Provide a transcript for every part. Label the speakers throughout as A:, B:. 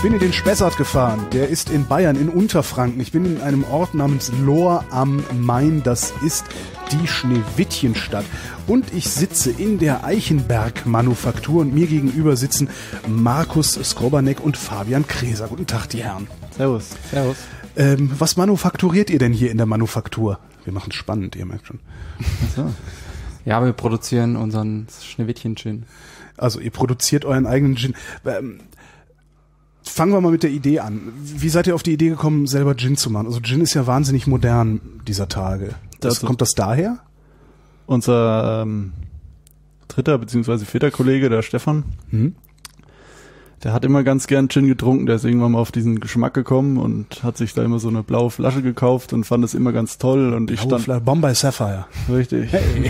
A: bin in den Spessart gefahren. Der ist in Bayern, in Unterfranken. Ich bin in einem Ort namens Lohr am Main. Das ist die Schneewittchenstadt. Und ich sitze in der Eichenberg-Manufaktur und mir gegenüber sitzen Markus Skrobanek und Fabian Kräser. Guten Tag, die Herren.
B: Servus. Servus.
A: Was manufakturiert ihr denn hier in der Manufaktur? Wir machen es spannend, ihr merkt schon.
B: Achso. Ja, wir produzieren unseren Schneewittchen-Gin.
A: Also ihr produziert euren eigenen Gin. Fangen wir mal mit der Idee an. Wie seid ihr auf die Idee gekommen, selber Gin zu machen? Also Gin ist ja wahnsinnig modern dieser Tage. Kommt das daher?
C: Unser dritter bzw. vierter Kollege, der Stefan, der hat immer ganz gern Gin getrunken. Der ist irgendwann mal auf diesen Geschmack gekommen und hat sich da immer so eine blaue Flasche gekauft und fand es immer ganz toll. Und ich stand
A: Bombay Sapphire.
C: Richtig. Hey.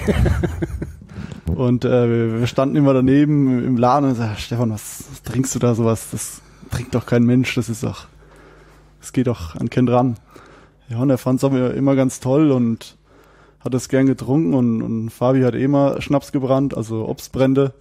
C: Und wir standen immer daneben im Laden und sagten, Stefan, was trinkst du da sowas? Das trinkt doch kein Mensch, das geht doch an keinen ran. Ja, und er fand es aber immer ganz toll und hat es gern getrunken und Fabi hat immer Schnaps gebrannt, also Obstbrände.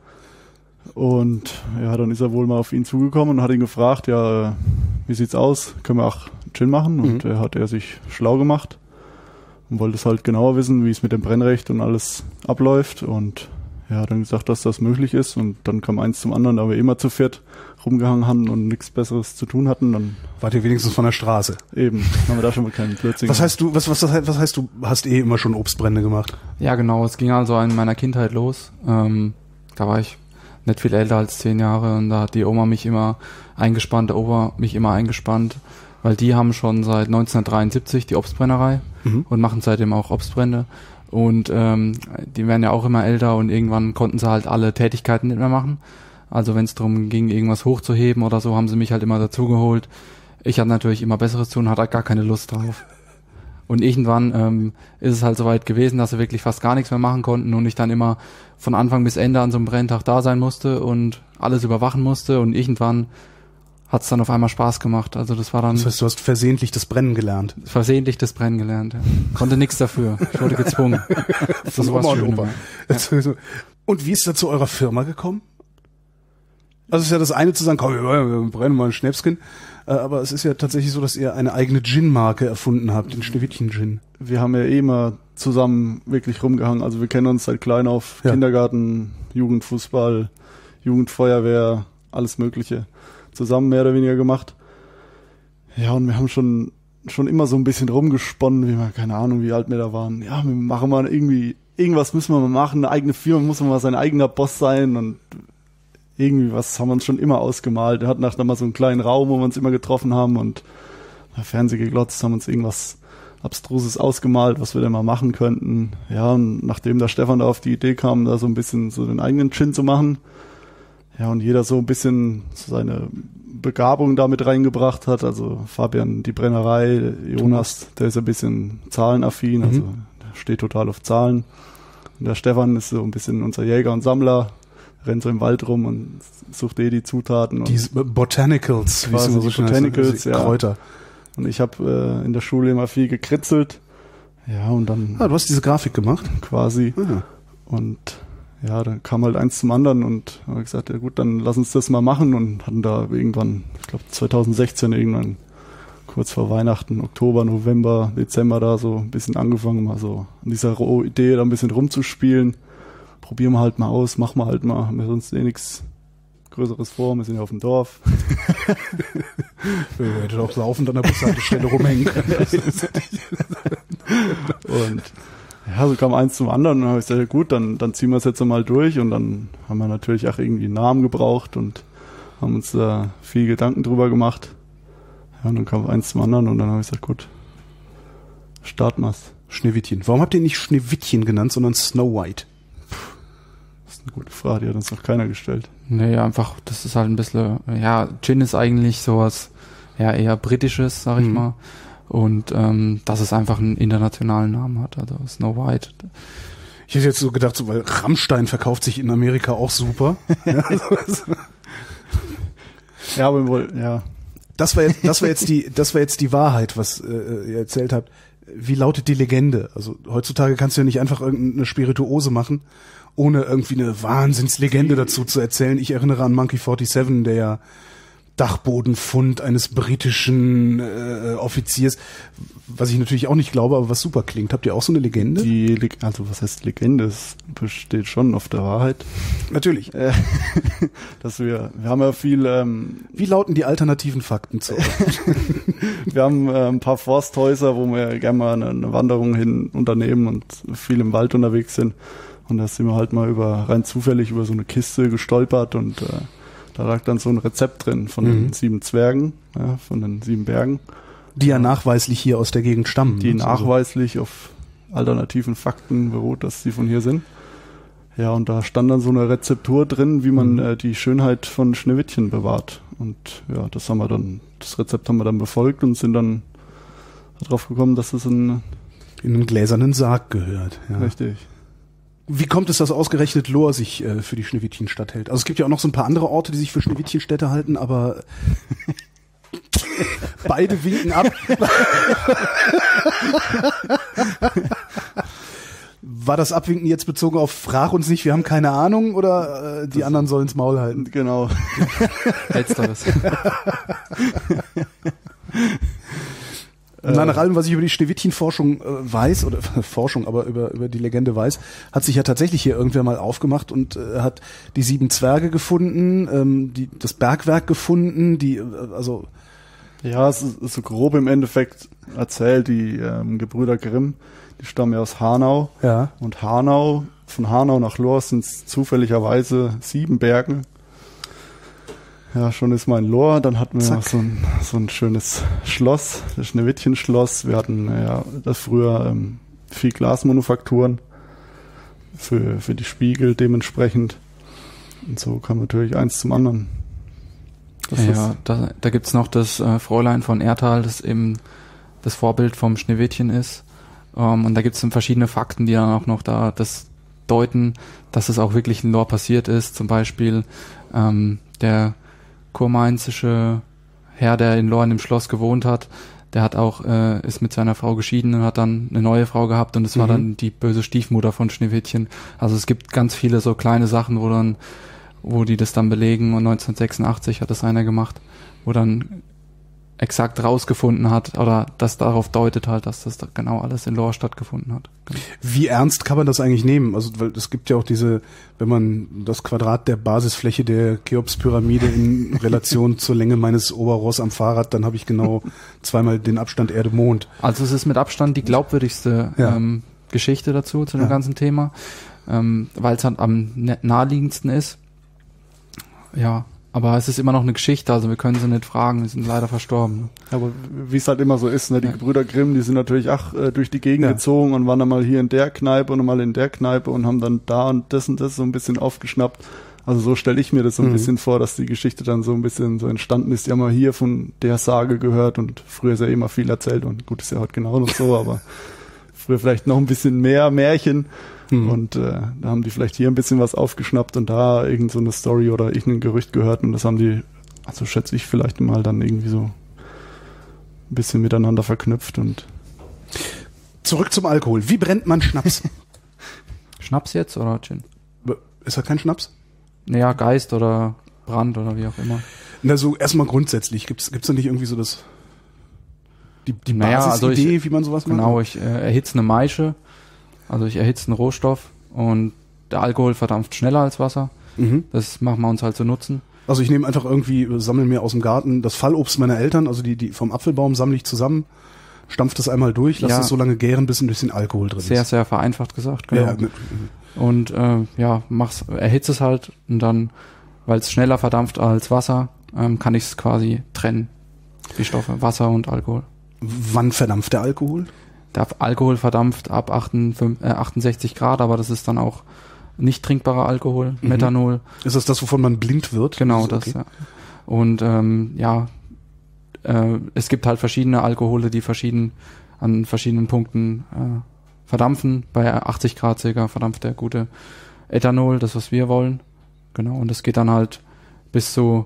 C: Und ja, dann ist er wohl mal auf ihn zugekommen und hat ihn gefragt, ja, wie sieht's aus? Können wir auch Gin machen? Und hat er sich schlau gemacht und wollte es halt genauer wissen, wie es mit dem Brennrecht und alles abläuft. Und ja, hat dann gesagt, dass das möglich ist. Und dann kam eins zum anderen, da wir immer zu viert rumgehangen haben und nichts Besseres zu tun hatten, dann
A: wart ihr wenigstens von der Straße.
C: Eben, haben wir da schon mal keinen Blödsinn.
A: Was heißt, du hast immer schon Obstbrände gemacht?
B: Ja, genau, es ging also in meiner Kindheit los. Da war ich nicht viel älter als 10 Jahre und da hat die Oma mich immer eingespannt, der Opa mich immer eingespannt, weil die haben schon seit 1973 die Obstbrennerei und machen seitdem auch Obstbrände. Und die werden ja auch immer älter und irgendwann konnten sie halt alle Tätigkeiten nicht mehr machen. Also wenn es darum ging, irgendwas hochzuheben oder so, haben sie mich halt immer dazugeholt. Ich hatte natürlich immer Besseres zu tun, hatte halt gar keine Lust drauf. Und irgendwann ist es halt soweit gewesen, dass sie wirklich fast gar nichts mehr machen konnten und ich dann immer von Anfang bis Ende an so einem Brenntag da sein musste und alles überwachen musste und irgendwann hat es dann auf einmal Spaß gemacht. Also das war dann...
A: Das heißt, du hast versehentlich das Brennen gelernt?
B: Versehentlich das Brennen gelernt, ja. Konnte nichts dafür. Ich wurde gezwungen.
A: Das ist Oma und Opa. Ja. Und wie ist das zu eurer Firma gekommen? Also es ist ja das eine zu sagen, komm, wir brennen mal ein Schnäpschen, aber es ist ja tatsächlich so, dass ihr eine eigene Gin-Marke erfunden habt, den Schneewittchen-Gin.
C: Wir haben ja immer zusammen wirklich rumgehangen, also wir kennen uns seit klein auf, Kindergarten, Jugendfußball, Jugendfeuerwehr, alles Mögliche zusammen mehr oder weniger gemacht. Ja, und wir haben schon immer so ein bisschen rumgesponnen, wie wir, keine Ahnung, wie alt wir da waren. Ja, wir machen mal irgendwas müssen wir mal machen, eine eigene Firma, muss man mal sein eigener Boss sein und irgendwie was haben wir uns schon immer ausgemalt. Wir hatten auch mal so einen kleinen Raum, wo wir uns immer getroffen haben und Fernseh geglotzt, haben uns irgendwas Abstruses ausgemalt, was wir denn mal machen könnten. Ja, und nachdem der Stefan da auf die Idee kam, da so ein bisschen so den eigenen Gin zu machen, ja, und jeder so ein bisschen seine Begabung damit reingebracht hat, also Fabian die Brennerei, Jonas, der ist ein bisschen zahlenaffin, also der steht total auf Zahlen. Und der Stefan ist so ein bisschen unser Jäger und Sammler, rennt so im Wald rum und sucht die Zutaten. Und
A: die Botanicals, wie es immer so schön heißt.
C: Botanicals, ja.
A: Kräuter.
C: Und ich habe in der Schule immer viel gekritzelt. Ja, und dann...
A: du hast diese Grafik gemacht?
C: Quasi. Und ja, dann kam halt eins zum anderen und habe gesagt, ja gut, dann lass uns das mal machen und hatten da irgendwann, ich glaube 2016 irgendwann, kurz vor Weihnachten, Oktober, November, Dezember da so ein bisschen angefangen, mal so an dieser Idee da ein bisschen rumzuspielen. Probieren wir halt mal aus, machen wir halt mal, haben wir sonst nichts Größeres vor, wir sind ja auf dem Dorf.
A: Ihr hättet auch laufend an der Bushaltestelle rumhängen können.
C: Und ja, so kam eins zum anderen und dann habe ich gesagt, ja gut, dann ziehen wir es jetzt mal durch und dann haben wir natürlich auch irgendwie einen Namen gebraucht und haben uns da viel Gedanken drüber gemacht. Ja, und dann kam eins zum anderen und dann habe ich gesagt, gut, starten wir's.
A: Schneewittchen. Warum habt ihr nicht Schneewittchen genannt, sondern Snow White?
C: Das ist eine gute Frage, die hat uns noch keiner gestellt.
B: Nee, einfach, das ist halt ein bisschen, ja, Gin ist eigentlich sowas, ja, eher britisches, sag ich mal. Und dass es einfach einen internationalen Namen hat, also Snow White.
A: Ich hätte jetzt so gedacht, so, weil Rammstein verkauft sich in Amerika auch super.
C: Ja, aber wohl, ja.
A: Das war jetzt die Wahrheit, was ihr erzählt habt. Wie lautet die Legende? Also heutzutage kannst du ja nicht einfach irgendeine Spirituose machen, ohne irgendwie eine Wahnsinnslegende dazu zu erzählen. Ich erinnere an Monkey 47, der ja Dachbodenfund eines britischen Offiziers, was ich natürlich auch nicht glaube, aber was super klingt. Habt ihr auch so eine Legende?
C: Also was heißt Legende? Es besteht schon auf der Wahrheit.
A: Natürlich.
C: Dass wir haben ja viel...
A: Wie lauten die alternativen Fakten zu euch?
C: Wir haben ein paar Forsthäuser, wo wir gerne mal eine Wanderung hin unternehmen und viel im Wald unterwegs sind. Und da sind wir halt mal rein zufällig über so eine Kiste gestolpert und da lag dann so ein Rezept drin von den 7 Zwergen, ja, von den 7 Bergen.
A: Die ja nachweislich hier aus der Gegend stammen.
C: Die nachweislich auf alternativen Fakten beruht, dass sie von hier sind. Ja, und da stand dann so eine Rezeptur drin, wie man die Schönheit von Schneewittchen bewahrt. Und ja, das Rezept haben wir dann befolgt und sind dann darauf gekommen, dass es in
A: einen gläsernen Sarg gehört. Ja.
C: Richtig.
A: Wie kommt es, dass ausgerechnet Lohr sich für die Schneewittchenstadt hält? Also es gibt ja auch noch so ein paar andere Orte, die sich für Schneewittchenstädte halten, aber beide winken ab. War das Abwinken jetzt bezogen auf frag uns nicht, wir haben keine Ahnung, oder die anderen sollen's Maul halten?
C: Genau.
B: Letzteres.
A: Nach allem, was ich über die Schneewittchen-Forschung weiß, oder Forschung, aber über die Legende weiß, hat sich ja tatsächlich hier irgendwer mal aufgemacht und hat die 7 Zwerge gefunden, das Bergwerk gefunden, also...
C: Ja, es ist so grob im Endeffekt erzählt, die Gebrüder Grimm, die stammen ja aus Hanau.
A: Ja.
C: Und von Hanau nach Lohr sind es zufälligerweise 7 Berge. Ja, schon ist mal in Lohr, dann hatten wir noch so ein schönes Schloss, das Schneewittchen-Schloss. Wir hatten das früher viel Glasmanufakturen für die Spiegel dementsprechend. Und so kam natürlich eins zum anderen.
B: Da gibt's noch das Fräulein von Erthal, das eben das Vorbild vom Schneewittchen ist. Und da gibt's dann verschiedene Fakten, die dann auch noch das deuten, dass es auch wirklich in Lohr passiert ist. Zum Beispiel der kurmainzische Herr, der in Lohr in dem Schloss gewohnt hat, der hat auch ist mit seiner Frau geschieden und hat dann eine neue Frau gehabt und es war dann die böse Stiefmutter von Schneewittchen. Also es gibt ganz viele so kleine Sachen, wo die das dann belegen, und 1986 hat das einer gemacht, wo dann exakt rausgefunden hat oder das darauf deutet halt, dass das genau alles in Lohr stattgefunden hat. Genau.
A: Wie ernst kann man das eigentlich nehmen? Also, weil es gibt ja auch wenn man das Quadrat der Basisfläche der Cheops-Pyramide in Relation zur Länge meines Oberrohrs am Fahrrad, dann habe ich genau zweimal den Abstand Erde-Mond.
B: Also es ist mit Abstand die glaubwürdigste Geschichte dazu, zu dem ganzen Thema, weil es halt am naheliegendsten ist. Ja, aber es ist immer noch eine Geschichte, also wir können sie nicht fragen, die sind leider verstorben.
C: Aber wie es halt immer so ist, ne, die Gebrüder Grimm, die sind natürlich durch die Gegend gezogen und waren dann mal hier in der Kneipe und mal in der Kneipe und haben dann da und das so ein bisschen aufgeschnappt. Also so stelle ich mir das so ein bisschen vor, dass die Geschichte dann so ein bisschen so entstanden ist. Die haben mal hier von der Sage gehört und früher ist ja immer viel erzählt und gut, ist ja heute genau noch so, aber früher vielleicht noch ein bisschen mehr Märchen. Und da haben die vielleicht hier ein bisschen was aufgeschnappt und da irgend so eine Story oder irgendein Gerücht gehört und das haben die, also schätze ich, vielleicht mal dann irgendwie so ein bisschen miteinander verknüpft. Und
A: zurück zum Alkohol. Wie brennt man Schnaps?
B: Schnaps jetzt oder Gin?
A: Ist das kein Schnaps?
B: Naja, Geist oder Brand oder wie auch immer.
A: Na, so erstmal grundsätzlich. Gibt's da nicht irgendwie so die Basisidee, wie man sowas macht?
B: Genau, ich erhitze eine Maische. Also ich erhitze einen Rohstoff und der Alkohol verdampft schneller als Wasser. Das machen wir uns halt zu nutzen.
A: Also ich nehme einfach sammle mir aus dem Garten das Fallobst meiner Eltern, also die vom Apfelbaum sammle ich zusammen, stampf das einmal durch, lasse es so lange gären, bis ein bisschen Alkohol drin ist.
B: Sehr, sehr vereinfacht gesagt, genau. Ja. Und erhitze es halt und dann, weil es schneller verdampft als Wasser, kann ich es quasi trennen, die Stoffe, Wasser und Alkohol.
A: Wann verdampft der Alkohol?
B: Der Alkohol verdampft ab 68 Grad, aber das ist dann auch nicht trinkbarer Alkohol, Methanol.
A: Ist das, wovon man blind wird?
B: Genau, das, okay. Ja. Und es gibt halt verschiedene Alkohole, die an verschiedenen Punkten verdampfen. Bei 80 Grad circa verdampft der gute Ethanol, das was wir wollen. Genau, und das geht dann halt bis zu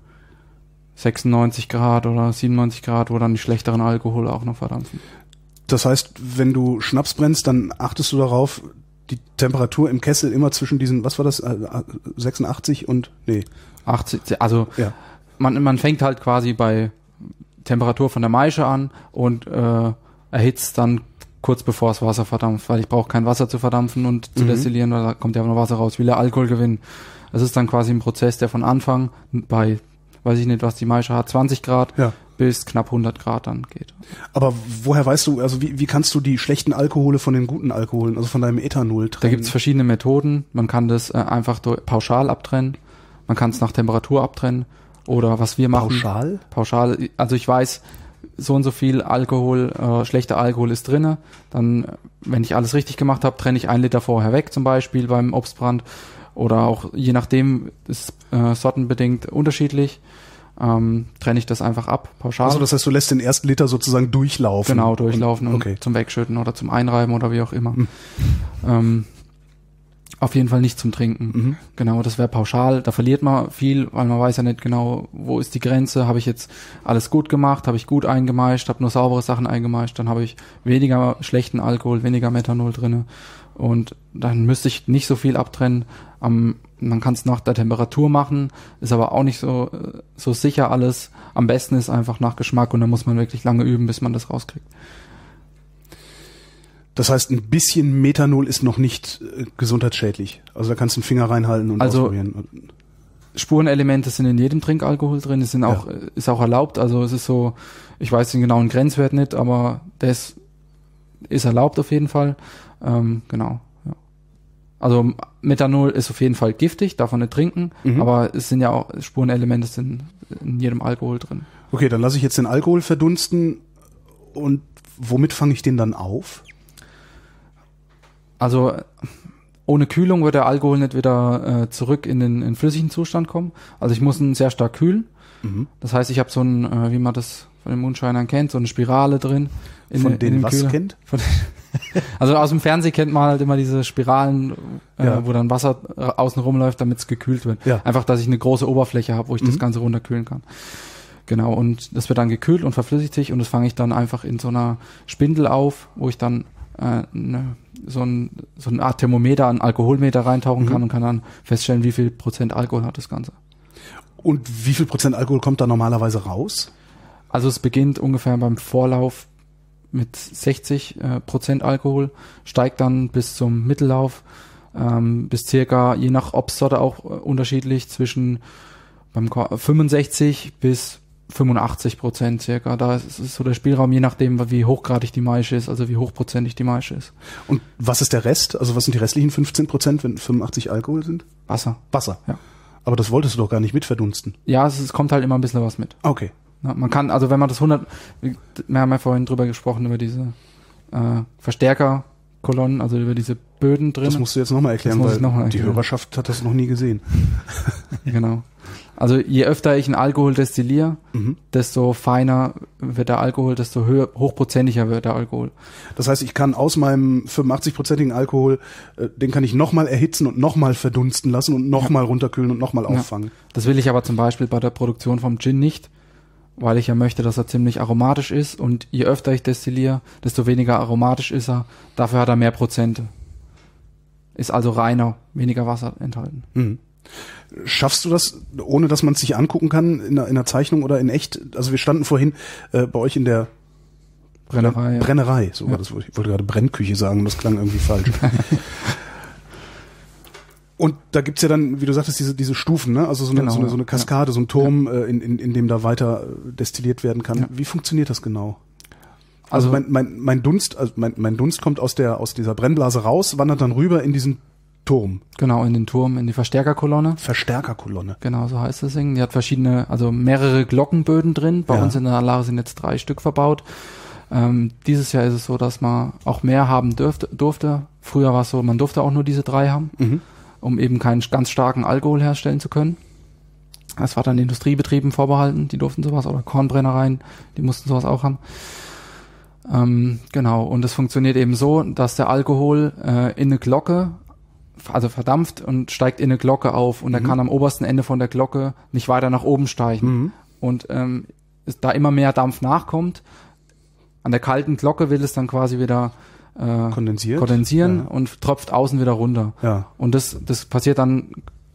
B: 96 Grad oder 97 Grad, wo dann die schlechteren Alkohole auch noch verdampfen.
A: Das heißt, wenn du Schnaps brennst, dann achtest du darauf, die Temperatur im Kessel immer zwischen diesen, was war das, 86 und,
B: 80, also man fängt halt quasi bei Temperatur von der Maische an und erhitzt dann kurz bevor das Wasser verdampft, weil ich brauche kein Wasser zu verdampfen und zu destillieren, weil da kommt ja noch Wasser raus. Ich will ja Alkohol gewinnen. Das ist dann quasi ein Prozess, der von Anfang bei, weiß ich nicht, was die Maische hat, 20 Grad bis knapp 100 Grad dann geht.
A: Aber woher weißt du, also wie kannst du die schlechten Alkohole von den guten Alkoholen, also von deinem Ethanol trennen?
B: Da gibt es verschiedene Methoden. Man kann das einfach pauschal abtrennen. Man kann es nach Temperatur abtrennen. Oder was wir machen.
A: Pauschal?
B: Pauschal. Also ich weiß, so und so viel Alkohol, schlechter Alkohol ist drinne. Dann, wenn ich alles richtig gemacht habe, trenne ich 1 Liter vorher weg, zum Beispiel beim Obstbrand. Oder auch, je nachdem, ist sortenbedingt unterschiedlich, trenne ich das einfach ab, pauschal.
A: Also das heißt, du lässt den ersten Liter sozusagen durchlaufen?
B: Genau, durchlaufen und zum Wegschütten oder zum Einreiben oder wie auch immer. Auf jeden Fall nicht zum Trinken. Genau, das wäre pauschal. Da verliert man viel, weil man weiß ja nicht genau, wo ist die Grenze. Habe ich jetzt alles gut gemacht? Habe ich gut eingemeischt? Habe nur saubere Sachen eingemeischt? Dann habe ich weniger schlechten Alkohol, weniger Methanol drinne. Und dann müsste ich nicht so viel abtrennen. Man kann es nach der Temperatur machen, ist aber auch nicht so sicher alles. Am besten ist einfach nach Geschmack und dann muss man wirklich lange üben, bis man das rauskriegt.
A: Das heißt, ein bisschen Methanol ist noch nicht gesundheitsschädlich. Also da kannst du einen Finger reinhalten und ausprobieren.
B: Spurenelemente sind in jedem Trinkalkohol drin, ist auch erlaubt. Also es ist so, ich weiß den genauen Grenzwert nicht, aber das ist erlaubt auf jeden Fall. Genau. Ja. Also Methanol ist auf jeden Fall giftig, darf man nicht trinken, aber es sind ja auch Spurenelemente sind in jedem Alkohol drin.
A: Okay, dann lasse ich jetzt den Alkohol verdunsten und womit fange ich den dann auf?
B: Also ohne Kühlung wird der Alkohol nicht wieder zurück in den flüssigen Zustand kommen. Also ich muss ihn sehr stark kühlen. Das heißt, ich habe so ein, wie man das von den Moonshinern kennt, so eine Spirale drin.
A: Von denen was
B: Kühler.
A: Kennt?
B: Also aus dem Fernsehen kennt man halt immer diese Spiralen, wo dann Wasser außen rumläuft, damit es gekühlt wird. Ja. Einfach, dass ich eine große Oberfläche habe, wo ich das Ganze runterkühlen kann. Genau, und das wird dann gekühlt und verflüssigt sich und das fange ich dann einfach in so einer Spindel auf, wo ich dann so eine Art Thermometer, ein Alkoholmeter reintauchen kann und kann dann feststellen, wie viel Prozent Alkohol hat das Ganze.
A: Und wie viel Prozent Alkohol kommt da normalerweise raus?
B: Also es beginnt ungefähr beim Vorlauf mit 60% Alkohol, steigt dann bis zum Mittellauf, bis circa, je nach Obstsorte auch unterschiedlich, zwischen beim 65 bis 85% circa. Da ist so der Spielraum, je nachdem, wie hochgradig die Maische ist, also wie hochprozentig die Maische ist.
A: Und was ist der Rest? Also was sind die restlichen 15%, wenn 85 Alkohol sind?
B: Wasser.
A: Wasser?
B: Ja.
A: Aber das wolltest du doch gar nicht mitverdunsten.
B: Ja, es kommt halt immer ein bisschen was mit.
A: Okay.
B: Ja, man kann, also wenn man das wir haben ja vorhin drüber gesprochen, über diese Verstärkerkolonnen, also über diese Böden drin.
A: Das musst du jetzt nochmal erklären, weil die Hörerschaft hat das noch nie gesehen.
B: Genau. Also je öfter ich einen Alkohol destilliere, desto feiner wird der Alkohol, desto hochprozentiger wird der Alkohol.
A: Das heißt, ich kann aus meinem 85-prozentigen Alkohol, den kann ich nochmal erhitzen und nochmal verdunsten lassen und nochmal runterkühlen und nochmal auffangen.
B: Das will ich aber zum Beispiel bei der Produktion vom Gin nicht, weil ich ja möchte, dass er ziemlich aromatisch ist und je öfter ich destilliere, desto weniger aromatisch ist er. Dafür hat er mehr Prozente. Ist also reiner, weniger Wasser enthalten.
A: Mhm. Schaffst du das, ohne dass man es sich angucken kann, in einer Zeichnung oder in echt? Also wir standen vorhin bei euch in der
B: Brennerei.
A: Brennerei, so war das. Ich wollte gerade Brennküche sagen, das klang irgendwie falsch. Und da gibt's ja dann, wie du sagtest, diese Stufen, ne? Also so eine Kaskade, so ein Turm, in dem da weiter destilliert werden kann. Ja. Wie funktioniert das genau? Also mein Dunst kommt aus dieser Brennblase raus, wandert dann rüber in diesen Turm.
B: Genau, in den Turm, in die Verstärkerkolonne.
A: Verstärkerkolonne.
B: Genau, so heißt das Ding. Die hat mehrere Glockenböden drin. Bei uns in der Anlage sind jetzt 3 Stück verbaut. Dieses Jahr ist es so, dass man auch mehr haben durfte. Früher war es so, man durfte auch nur diese 3 haben, um eben keinen ganz starken Alkohol herstellen zu können. Das war dann Industriebetrieben vorbehalten, die durften sowas, oder Kornbrennereien, die mussten sowas auch haben. Genau, und es funktioniert eben so, dass der Alkohol in eine Glocke, also verdampft und steigt in eine Glocke auf und er kann am obersten Ende von der Glocke nicht weiter nach oben steigen. Und da immer mehr Dampf nachkommt, an der kalten Glocke will es dann quasi wieder kondensieren und tropft außen wieder runter.
A: Ja.
B: Und das passiert dann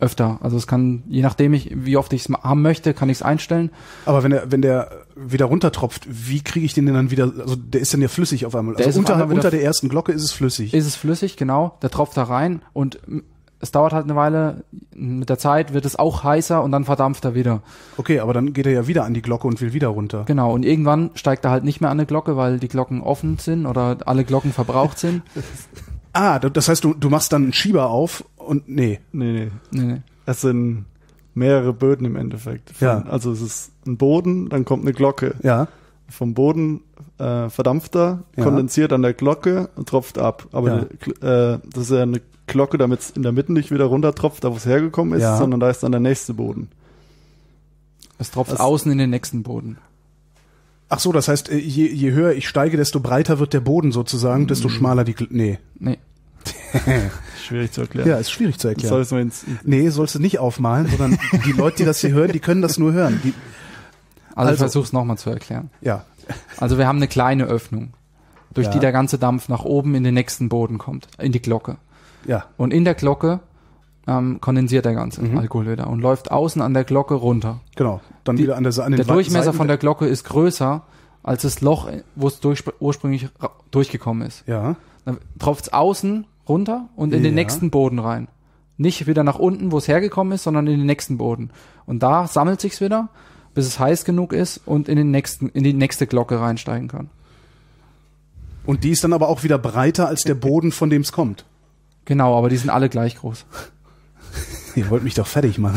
B: öfter. Also es kann, je nachdem wie oft ich es haben möchte, kann ich es einstellen.
A: Aber wenn der wieder runtertropft, wie kriege ich den denn dann wieder, also der ist dann ja flüssig auf einmal.
B: Der
A: Also
B: ist auf einmal
A: unter
B: wieder
A: der ersten Glocke ist es flüssig.
B: Ist es flüssig, genau. Der tropft da rein und es dauert halt eine Weile. Mit der Zeit wird es auch heißer und dann verdampft er wieder.
A: Okay, aber dann geht er ja wieder an die Glocke und will wieder runter.
B: Genau, und irgendwann steigt er halt nicht mehr an eine Glocke, weil die Glocken offen sind oder alle Glocken verbraucht sind.
A: Das heißt, du machst dann einen Schieber auf und nee.
C: Nee.
B: Nee.
C: Es sind mehrere Böden im Endeffekt.
A: Ja.
C: Also es ist ein Boden, dann kommt eine Glocke.
A: Ja.
C: Vom Boden verdampft er, kondensiert an der Glocke und tropft ab. Aber das ist ja eine Glocke, damit es in der Mitte nicht wieder runtertropft, da wo es hergekommen ist, sondern da ist dann der nächste Boden.
B: Es tropft außen in den nächsten Boden.
A: Ach so, das heißt, je höher ich steige, desto breiter wird der Boden sozusagen, desto schmaler die Nee.
C: Schwierig zu erklären.
A: Ja, ist schwierig zu erklären. Sollst du nicht aufmalen, sondern die Leute, die das hier hören, die können das nur hören.
B: Also ich versuche es nochmal zu erklären.
A: Ja.
B: Also wir haben eine kleine Öffnung, durch die der ganze Dampf nach oben in den nächsten Boden kommt, in die Glocke.
A: Ja.
B: Und in der Glocke kondensiert der ganze Alkohol wieder und läuft außen an der Glocke runter.
A: Genau. Dann wieder an den
B: Der Durchmesser von der Glocke ist größer als das Loch, wo es ursprünglich durchgekommen ist.
A: Ja.
B: Dann tropft es außen runter und in den nächsten Boden rein. Nicht wieder nach unten, wo es hergekommen ist, sondern in den nächsten Boden. Und da sammelt sich's wieder, bis es heiß genug ist und in die nächste Glocke reinsteigen kann.
A: Und die ist dann aber auch wieder breiter als der Boden, von dem es kommt.
B: Genau, aber die sind alle gleich groß.
A: Ihr wollt mich doch fertig machen.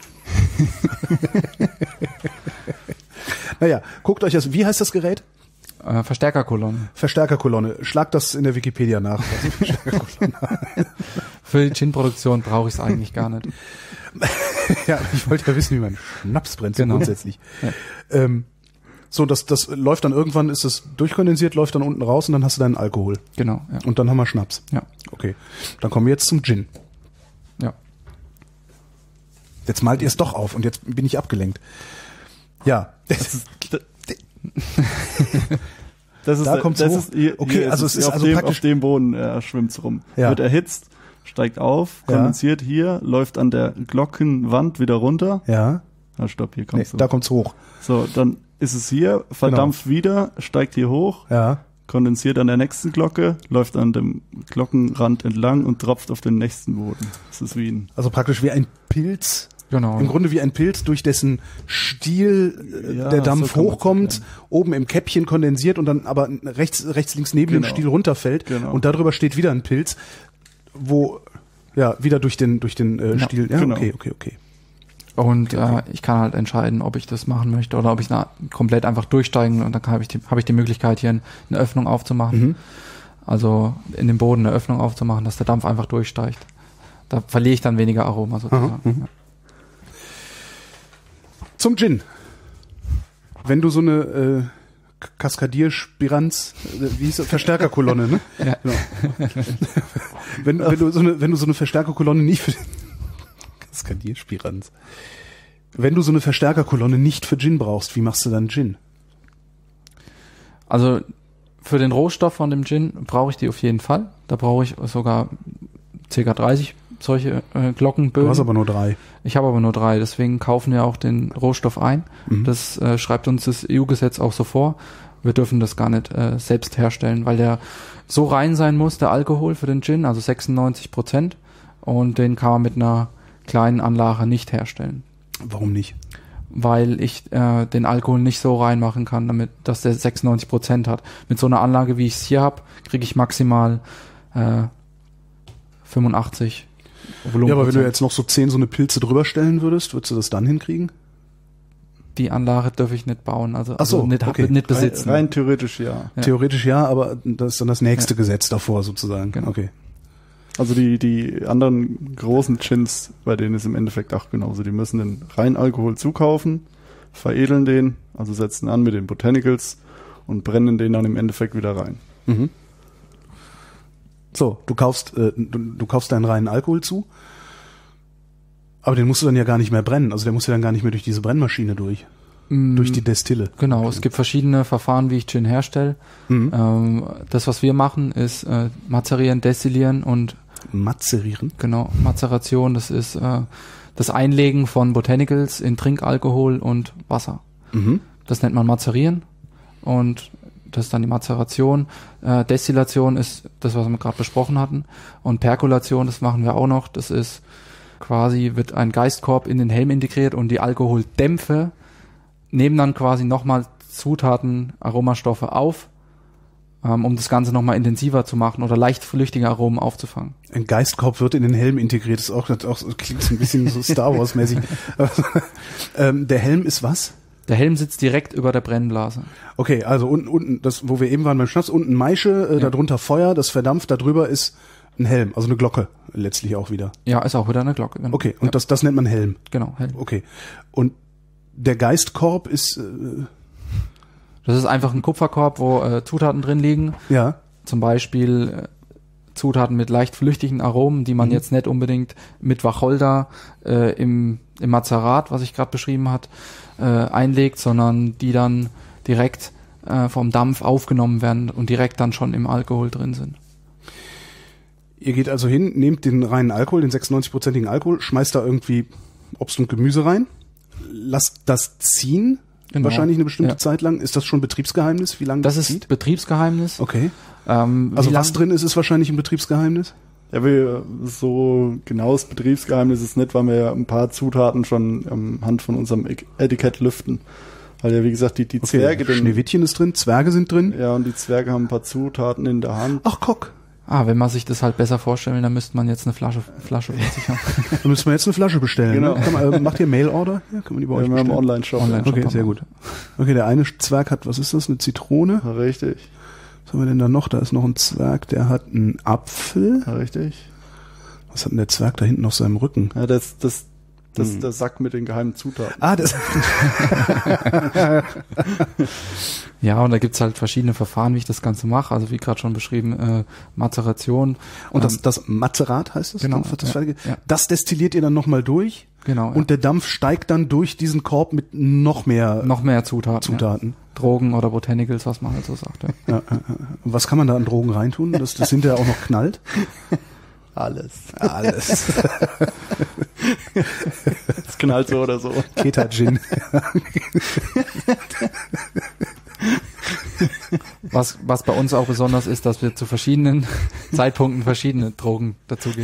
A: Naja, guckt euch das, wie heißt das Gerät?
B: Verstärkerkolonne.
A: Verstärkerkolonne. Schlagt das in der Wikipedia nach.
B: Für die Gin-Produktion brauche ich es eigentlich gar nicht.
A: Ja, ich wollte ja wissen, wie man Schnaps brennt, so grundsätzlich. Ja. So, das läuft dann irgendwann, ist es durchkondensiert, läuft dann unten raus und dann hast du deinen Alkohol.
B: Genau. Ja.
A: Und dann haben wir Schnaps.
B: Ja.
A: Okay. Dann kommen wir jetzt zum Gin.
B: Ja.
A: Jetzt malt ihr es doch auf und jetzt bin ich abgelenkt. Ja. Da kommt's hoch.
C: Okay, also es ist also praktisch auf dem Boden schwimmt's rum. Ja. Wird erhitzt, steigt auf, kondensiert hier, läuft an der Glockenwand wieder runter.
A: Ja.
C: Ah, stopp, hier kommt's.
A: Da kommt's hoch.
C: So, dann ist es hier, verdampft wieder, steigt hier hoch.
A: Ja.
C: Kondensiert an der nächsten Glocke, läuft an dem Glockenrand entlang und tropft auf den nächsten Boden. Das ist wie
A: also praktisch wie ein Pilz. Genau. Im Grunde wie ein Pilz, durch dessen Stiel der Dampf hochkommt, oben im Käppchen kondensiert und dann aber rechts, links neben dem Stiel runterfällt. Genau. Und darüber steht wieder ein Pilz, wo wieder durch den Stiel. Ja, genau. Okay.
B: Und ich kann halt entscheiden, ob ich das machen möchte oder ob ich komplett einfach durchsteigen und dann habe ich die Möglichkeit, hier eine Öffnung aufzumachen. Mhm. Also in dem Boden eine Öffnung aufzumachen, dass der Dampf einfach durchsteigt. Da verliere ich dann weniger Aroma sozusagen. Mhm.
A: Zum Gin. Wenn du so eine Kaskadierspiranz, wie hieß das? Verstärkerkolonne, ne? Ja. Genau. wenn du so eine Verstärkerkolonne nicht für Kaskadierspiranz. Wenn du so eine Verstärkerkolonne nicht für Gin brauchst, wie machst du dann Gin?
B: Also für den Rohstoff von dem Gin brauche ich die auf jeden Fall. Da brauche ich sogar ca. 30 solche Glockenböden.
A: Du hast aber nur 3.
B: Ich habe aber nur 3, deswegen kaufen wir auch den Rohstoff ein. Mhm. Das schreibt uns das EU-Gesetz auch so vor. Wir dürfen das gar nicht selbst herstellen, weil der so rein sein muss, der Alkohol für den Gin, also 96%. Und den kann man mit einer kleinen Anlage nicht herstellen.
A: Warum nicht?
B: Weil ich den Alkohol nicht so reinmachen kann, damit, dass der 96% hat. Mit so einer Anlage, wie ich es hier habe, kriege ich maximal 85 Volumen.
A: Ja, aber wenn du jetzt noch so 10 so eine Pilze drüber stellen würdest du das dann hinkriegen?
B: Die Anlage dürfe ich nicht bauen, also nicht besitzen.
C: Rein theoretisch ja.
A: Theoretisch ja, aber das ist dann das nächste Gesetz davor sozusagen.
B: Genau.
A: Okay.
C: Also die anderen großen Gins, bei denen ist im Endeffekt auch genauso. Die müssen den reinen Alkohol zukaufen, veredeln den, also setzen an mit den Botanicals und brennen den dann im Endeffekt wieder rein.
A: Mhm. So, du kaufst deinen reinen Alkohol zu, aber den musst du dann ja gar nicht mehr brennen. Also der muss ja dann gar nicht mehr durch diese Brennmaschine durch die Destille.
B: Genau, es gibt verschiedene Verfahren, wie ich Gin herstelle. Mhm. Das, was wir machen, ist mazerieren, destillieren und
A: Mazerieren?
B: Genau, Mazeration, das ist das Einlegen von Botanicals in Trinkalkohol und Wasser. Das nennt man Mazerieren und das ist dann die Mazeration. Destillation ist das, was wir gerade besprochen hatten. Und Perkulation, das machen wir auch noch. Das ist quasi, wird ein Geistkorb in den Helm integriert und die Alkoholdämpfe nehmen dann quasi nochmal Zutaten, Aromastoffe auf, um das Ganze nochmal intensiver zu machen oder leicht flüchtige Aromen aufzufangen.
A: Ein Geistkorb wird in den Helm integriert. Das ist auch klingt ein bisschen so Star Wars mäßig. Der Helm ist was?
B: Der Helm sitzt direkt über der Brennblase.
A: Okay, also unten, das, wo wir eben waren beim Schnaps, unten Maische, darunter Feuer, das verdampft, darüber ist ein Helm, also eine Glocke letztlich auch wieder.
B: Ja, ist auch wieder eine Glocke. Genau.
A: Okay, und das nennt man Helm.
B: Genau, Helm.
A: Okay, und der Geistkorb ist...
B: das ist einfach ein Kupferkorb, wo Zutaten drin liegen.
A: Ja.
B: Zum Beispiel Zutaten mit leicht flüchtigen Aromen, die man jetzt nicht unbedingt mit Wacholder im Mazerat, was ich gerade beschrieben hat, einlegt, sondern die dann direkt vom Dampf aufgenommen werden und direkt dann schon im Alkohol drin sind.
A: Ihr geht also hin, nehmt den reinen Alkohol, den 96%igen Alkohol, schmeißt da irgendwie Obst und Gemüse rein, lasst das ziehen,
B: Genau.
A: wahrscheinlich eine bestimmte Zeit lang. Ist das schon Betriebsgeheimnis, wie lange
B: Das
A: das
B: ist
A: zieht?
B: Betriebsgeheimnis.
A: Okay. Also was drin ist wahrscheinlich ein Betriebsgeheimnis?
C: Ja, so genaues Betriebsgeheimnis ist nicht, weil wir ja ein paar Zutaten schon anhand von unserem Etikett lüften. Weil ja, wie gesagt, die Zwerge...
A: Schneewittchen ist drin, Zwerge sind drin.
C: Ja, und die Zwerge haben ein paar Zutaten in der Hand.
A: Ach, guck.
B: Wenn man sich das halt besser vorstellen will, dann müsste man jetzt eine Flasche von sich haben.
A: Da müssen wir jetzt eine Flasche bestellen.
C: Genau.
A: Ne? Macht ihr Mail-Order? Ja, kann man die bei euch
C: Wir haben
A: bestellen?
C: einen Online-Shop.
A: Okay, sehr gut. Okay, der eine Zwerg hat, was ist das, eine Zitrone?
C: Ja, richtig.
A: Was haben wir denn da noch? Da ist noch ein Zwerg, der hat einen Apfel.
C: Ja, richtig.
A: Was hat denn der Zwerg da hinten auf seinem Rücken?
C: Ja, das ist der Sack mit den geheimen Zutaten.
A: Das...
B: Ja, und da gibt's halt verschiedene Verfahren, wie ich das Ganze mache. Also wie gerade schon beschrieben, Mazeration.
A: Und das Mazerat heißt das?
B: Genau.
A: Das Fertige? Ja. Das destilliert ihr dann nochmal durch?
B: Genau.
A: Und der Dampf steigt dann durch diesen Korb mit noch mehr
B: Zutaten. Ja. Drogen oder Botanicals, was man halt so sagt. Ja.
A: Was kann man da an Drogen reintun, dass das hinterher auch noch knallt?
C: Alles. Es knallt so oder so.
A: Keta-Gin.
B: Was bei uns auch besonders ist, dass wir zu verschiedenen Zeitpunkten verschiedene Drogen dazugeben.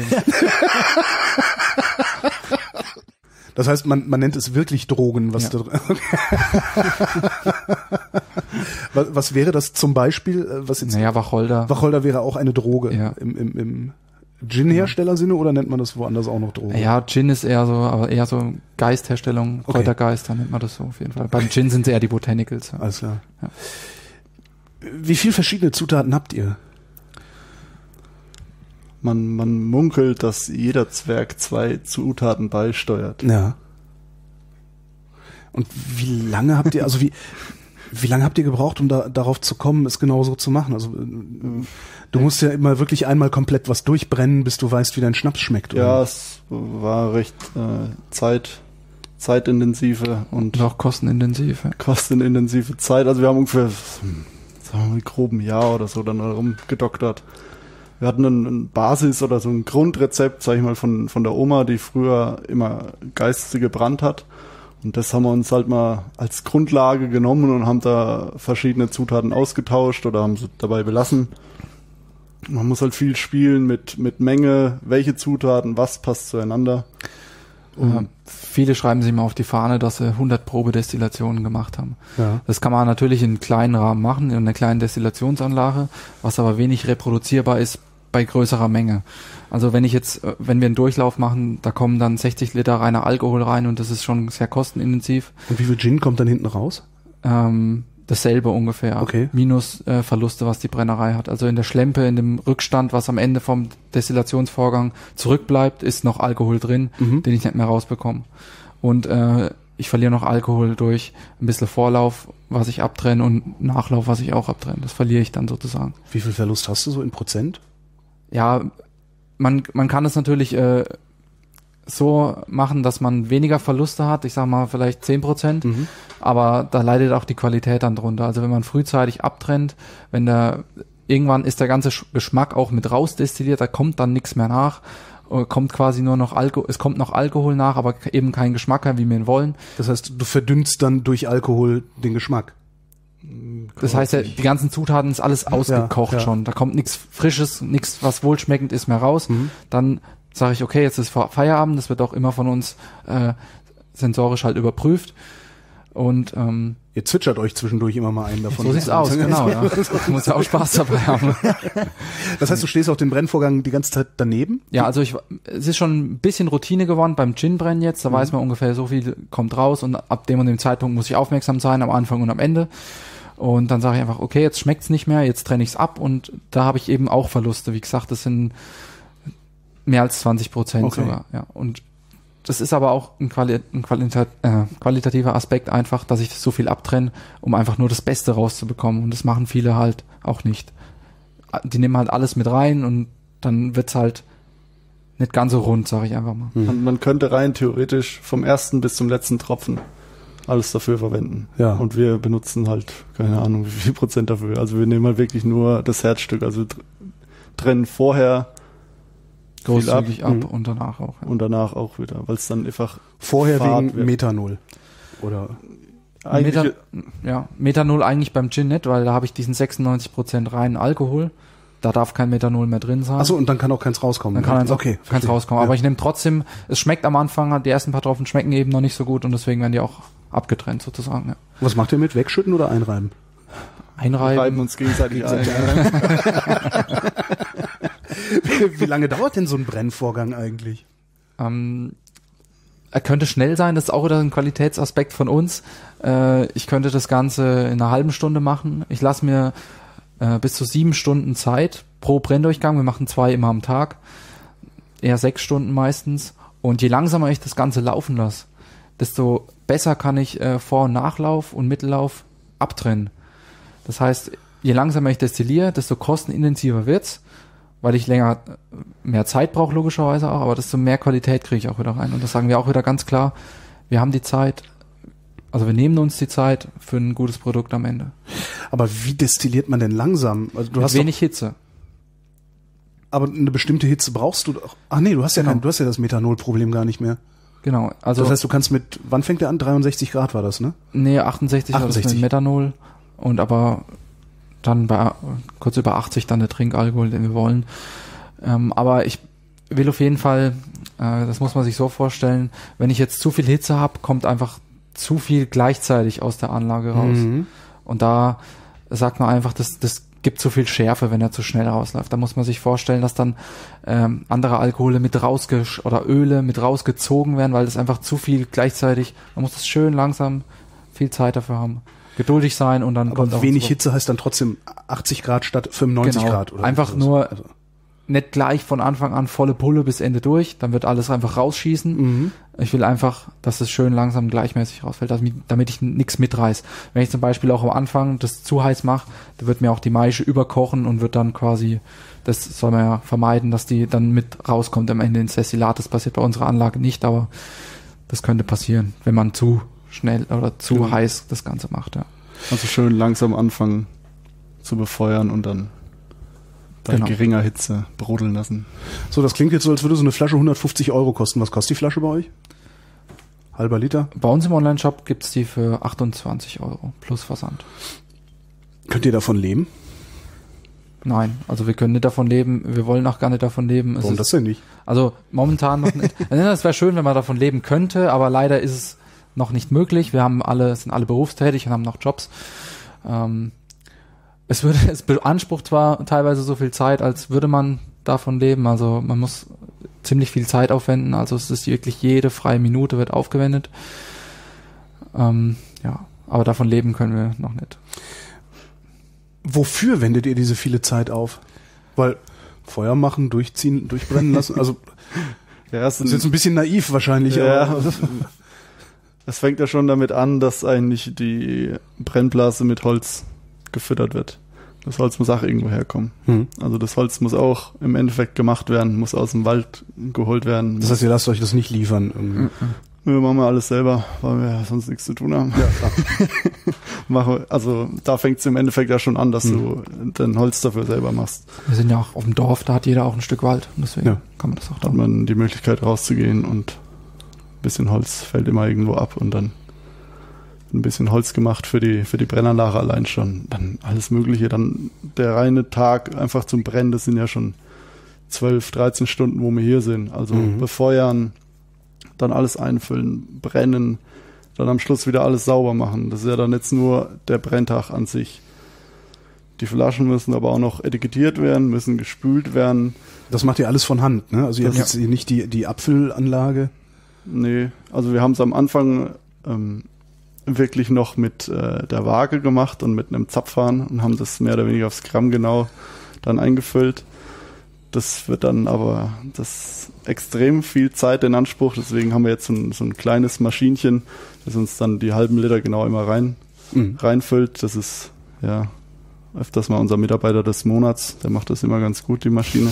A: Das heißt, man nennt es wirklich Drogen, was da drin. Was wäre das zum Beispiel? Wacholder. Wacholder wäre auch eine Droge.
B: Ja.
A: Im Gin-Herstellersinne oder nennt man das woanders auch noch Drogen?
B: Ja, Gin ist eher so Geistherstellung, Kräutergeist, dann nennt man das so auf jeden Fall. Beim Gin sind es eher die Botanicals. Ja.
A: Alles klar. Ja. Wie viele verschiedene Zutaten habt ihr?
C: Man munkelt, dass jeder Zwerg 2 Zutaten beisteuert.
A: Ja. Und wie lange habt ihr, wie lange habt ihr gebraucht, um darauf zu kommen, es genau so zu machen? Also du musst ja immer wirklich einmal komplett was durchbrennen, bis du weißt, wie dein Schnaps schmeckt. Oder?
C: Ja, es war recht zeitintensive und
B: auch kostenintensive
C: Zeit. Also wir haben ungefähr, sagen wir mal, grob ein Jahr oder so dann rumgedoktert. Wir hatten ein Basis oder so ein Grundrezept, sag ich mal, von der Oma, die früher immer Geiste gebrannt hat. Und das haben wir uns halt mal als Grundlage genommen und haben da verschiedene Zutaten ausgetauscht oder haben sie dabei belassen. Man muss halt viel spielen mit Menge, welche Zutaten, was passt zueinander.
B: Viele schreiben sich mal auf die Fahne, dass sie 100 Probedestillationen gemacht haben.
A: Ja.
B: Das kann man natürlich in kleinen Rahmen machen, in einer kleinen Destillationsanlage, was aber wenig reproduzierbar ist bei größerer Menge. Also wenn wir einen Durchlauf machen, da kommen dann 60 Liter reiner Alkohol rein und das ist schon sehr kostenintensiv.
A: Und wie viel Gin kommt dann hinten raus?
B: Dasselbe ungefähr.
A: Okay.
B: Minus Verluste, was die Brennerei hat. Also in der Schlempe, in dem Rückstand, was am Ende vom Destillationsvorgang zurückbleibt, ist noch Alkohol drin, den ich nicht mehr rausbekomme. Und ich verliere noch Alkohol durch ein bisschen Vorlauf, was ich abtrenne, und Nachlauf, was ich auch abtrenne. Das verliere ich dann sozusagen.
A: Wie viel Verlust hast du so in Prozent?
B: Ja, man kann es natürlich so machen, dass man weniger Verluste hat, ich sag mal vielleicht 10%, aber da leidet auch die Qualität dann drunter. Also wenn man frühzeitig abtrennt, wenn der irgendwann ist der ganze Geschmack auch mit rausdestilliert, da kommt dann nichts mehr nach. Kommt quasi nur noch es kommt noch Alkohol nach, aber eben kein Geschmack mehr, wie wir ihn wollen.
A: Das heißt, du verdünnst dann durch Alkohol den Geschmack.
B: Das heißt, die ganzen Zutaten ist alles ausgekocht schon. Da kommt nichts Frisches, nichts, was wohlschmeckend ist, mehr raus. Dann sage ich, okay, jetzt ist Feierabend, das wird auch immer von uns sensorisch halt überprüft. Und
A: ihr zwitschert euch zwischendurch immer mal ein davon.
B: So sieht's aus, genau. Ja. Du musst ja auch Spaß dabei haben.
A: Das heißt, du stehst auch den Brennvorgang die ganze Zeit daneben?
B: Ja, also es ist schon ein bisschen Routine geworden beim Gin-Brennen jetzt. Da weiß man ungefähr, so viel kommt raus und ab dem und dem Zeitpunkt muss ich aufmerksam sein, am Anfang und am Ende. Und dann sage ich einfach, okay, jetzt schmeckt's nicht mehr, jetzt trenne ich's ab und da habe ich eben auch Verluste. Wie gesagt, das sind mehr als 20% sogar. Ja. Und das ist aber auch ein qualitativer Aspekt einfach, dass ich so viel abtrenne, um einfach nur das Beste rauszubekommen. Und das machen viele halt auch nicht. Die nehmen halt alles mit rein und dann wird's halt nicht ganz so rund, sage ich einfach mal.
C: Man könnte rein theoretisch vom ersten bis zum letzten Tropfen alles dafür verwenden.
A: Ja.
C: Und wir benutzen halt, keine Ahnung, wie viel Prozent dafür. Also wir nehmen halt wirklich nur das Herzstück. Also trennen vorher
B: großzügig ab und danach auch. Ja.
C: Und danach auch wieder, weil es dann einfach
A: vorher wegen Methanol. Oder
B: Methanol eigentlich beim Gin nicht, weil da habe ich diesen 96% reinen Alkohol. Da darf kein Methanol mehr drin sein.
A: Achso, und dann kann auch keins rauskommen.
B: Dann kann keins rauskommen. Ja. Aber ich nehme trotzdem, es schmeckt am Anfang, die ersten paar Tropfen schmecken eben noch nicht so gut und deswegen werden die auch abgetrennt sozusagen. Ja.
A: Was macht ihr mit? Wegschütten oder einreiben?
B: Einreiben.
C: Wir reiben uns gegenseitig ein.
A: Wie lange dauert denn so ein Brennvorgang eigentlich?
B: Er könnte schnell sein, das ist auch wieder ein Qualitätsaspekt von uns. Ich könnte das Ganze in einer halben Stunde machen. Ich lasse mir bis zu 7 Stunden Zeit pro Brenndurchgang. Wir machen 2 immer am Tag. Eher 6 Stunden meistens. Und je langsamer ich das Ganze laufen lasse, desto besser kann ich Vor- und Nachlauf und Mittellauf abtrennen. Das heißt, je langsamer ich destilliere, desto kostenintensiver wird's, weil ich mehr Zeit brauche logischerweise auch, aber desto mehr Qualität kriege ich auch wieder rein. Und das sagen wir auch wieder ganz klar, wir haben die Zeit, also wir nehmen uns die Zeit für ein gutes Produkt am Ende.
A: Aber wie destilliert man denn langsam? Also du hast
B: wenig Hitze.
A: Aber eine bestimmte Hitze brauchst du doch. Ach nee, du hast ja das Methanolproblem gar nicht mehr.
B: Genau. Also
A: das heißt, du kannst wann fängt der an? 63 Grad war das, ne?
B: Nee, 68 war das mit Methanol und aber dann bei kurz über 80 dann der Trinkalkohol, den wir wollen. Aber ich will auf jeden Fall, das muss man sich so vorstellen, wenn ich jetzt zu viel Hitze habe, kommt einfach zu viel gleichzeitig aus der Anlage raus. Und da sagt man einfach, das gibt zu viel Schärfe, wenn er zu schnell rausläuft. Da muss man sich vorstellen, dass dann andere Alkohole oder Öle mit rausgezogen werden, weil das einfach zu viel gleichzeitig, man muss das schön langsam viel Zeit dafür haben. Geduldig sein und dann
A: kommt auch wenig Hitze heißt dann trotzdem 80 Grad statt 95 Grad. Oder
B: einfach nur nicht gleich von Anfang an volle Pulle bis Ende durch, dann wird alles einfach rausschießen. Ich will einfach, dass es schön langsam gleichmäßig rausfällt, damit ich nichts mitreiß. Wenn ich zum Beispiel auch am Anfang das zu heiß mache, dann wird mir auch die Maische überkochen und wird dann quasi, das soll man ja vermeiden, dass die dann mit rauskommt am Ende ins Destillat. Das passiert bei unserer Anlage nicht, aber das könnte passieren, wenn man zu schnell oder zu heiß das Ganze macht. Ja.
C: Also schön langsam anfangen zu befeuern und dann bei geringer Hitze brodeln lassen.
A: So, das klingt jetzt so, als würde so eine Flasche 150 € kosten. Was kostet die Flasche bei euch? Halber Liter?
B: Bei uns im Online-Shop gibt's die für 28 € plus Versand. Könnt
A: ihr davon leben?
B: Nein, also wir können nicht davon leben. Wir wollen auch gar nicht davon leben.
A: Warum das denn nicht?
B: Also momentan noch nicht. Es wäre schön, wenn man davon leben könnte, aber leider ist es noch nicht möglich. Wir haben sind alle berufstätig und haben noch Jobs. Es beansprucht zwar teilweise so viel Zeit, als würde man davon leben. Also man muss ziemlich viel Zeit aufwenden. Also es ist wirklich jede freie Minute wird aufgewendet. Aber davon leben können wir noch nicht.
A: Wofür wendet ihr diese viele Zeit auf? Weil Feuer machen, durchziehen, durchbrennen lassen, also das ist jetzt ein bisschen naiv wahrscheinlich.
C: Ja, aber es fängt ja schon damit an, dass eigentlich die Brennblase mit Holz gefüttert wird. Das Holz muss auch irgendwo herkommen. Also das Holz muss auch im Endeffekt gemacht werden, muss aus dem Wald geholt werden.
A: Das heißt, ihr lasst euch das nicht liefern irgendwie?
C: Wir machen alles selber, weil wir sonst nichts zu tun haben. Ja, klar. Also da fängt es im Endeffekt ja schon an, dass du dein Holz dafür selber machst.
B: Wir sind ja auch auf dem Dorf, da hat jeder auch ein Stück Wald. Und deswegen kann man das auch da.
C: Hat man die Möglichkeit rauszugehen und ein bisschen Holz fällt immer irgendwo ab und dann ein bisschen Holz gemacht für die Brennanlage allein schon. Dann alles Mögliche. Dann der reine Tag einfach zum Brennen, das sind ja schon 12, 13 Stunden, wo wir hier sind. Also befeuern, dann alles einfüllen, brennen, dann am Schluss wieder alles sauber machen. Das ist ja dann jetzt nur der Brenntag an sich. Die Flaschen müssen aber auch noch etikettiert werden, müssen gespült werden.
A: Das macht ihr alles von Hand, ne? Also ihr habt jetzt nicht die Abfüllanlage?
C: Nee, also wir haben es am Anfang wirklich noch mit der Waage gemacht und mit einem Zapfhahn und haben das mehr oder weniger aufs Gramm genau dann eingefüllt. Das wird dann aber extrem viel Zeit in Anspruch, deswegen haben wir jetzt so ein kleines Maschinchen, das uns dann die halben Liter genau immer reinfüllt. Das ist ja öfters mal unser Mitarbeiter des Monats, der macht das immer ganz gut, die Maschine.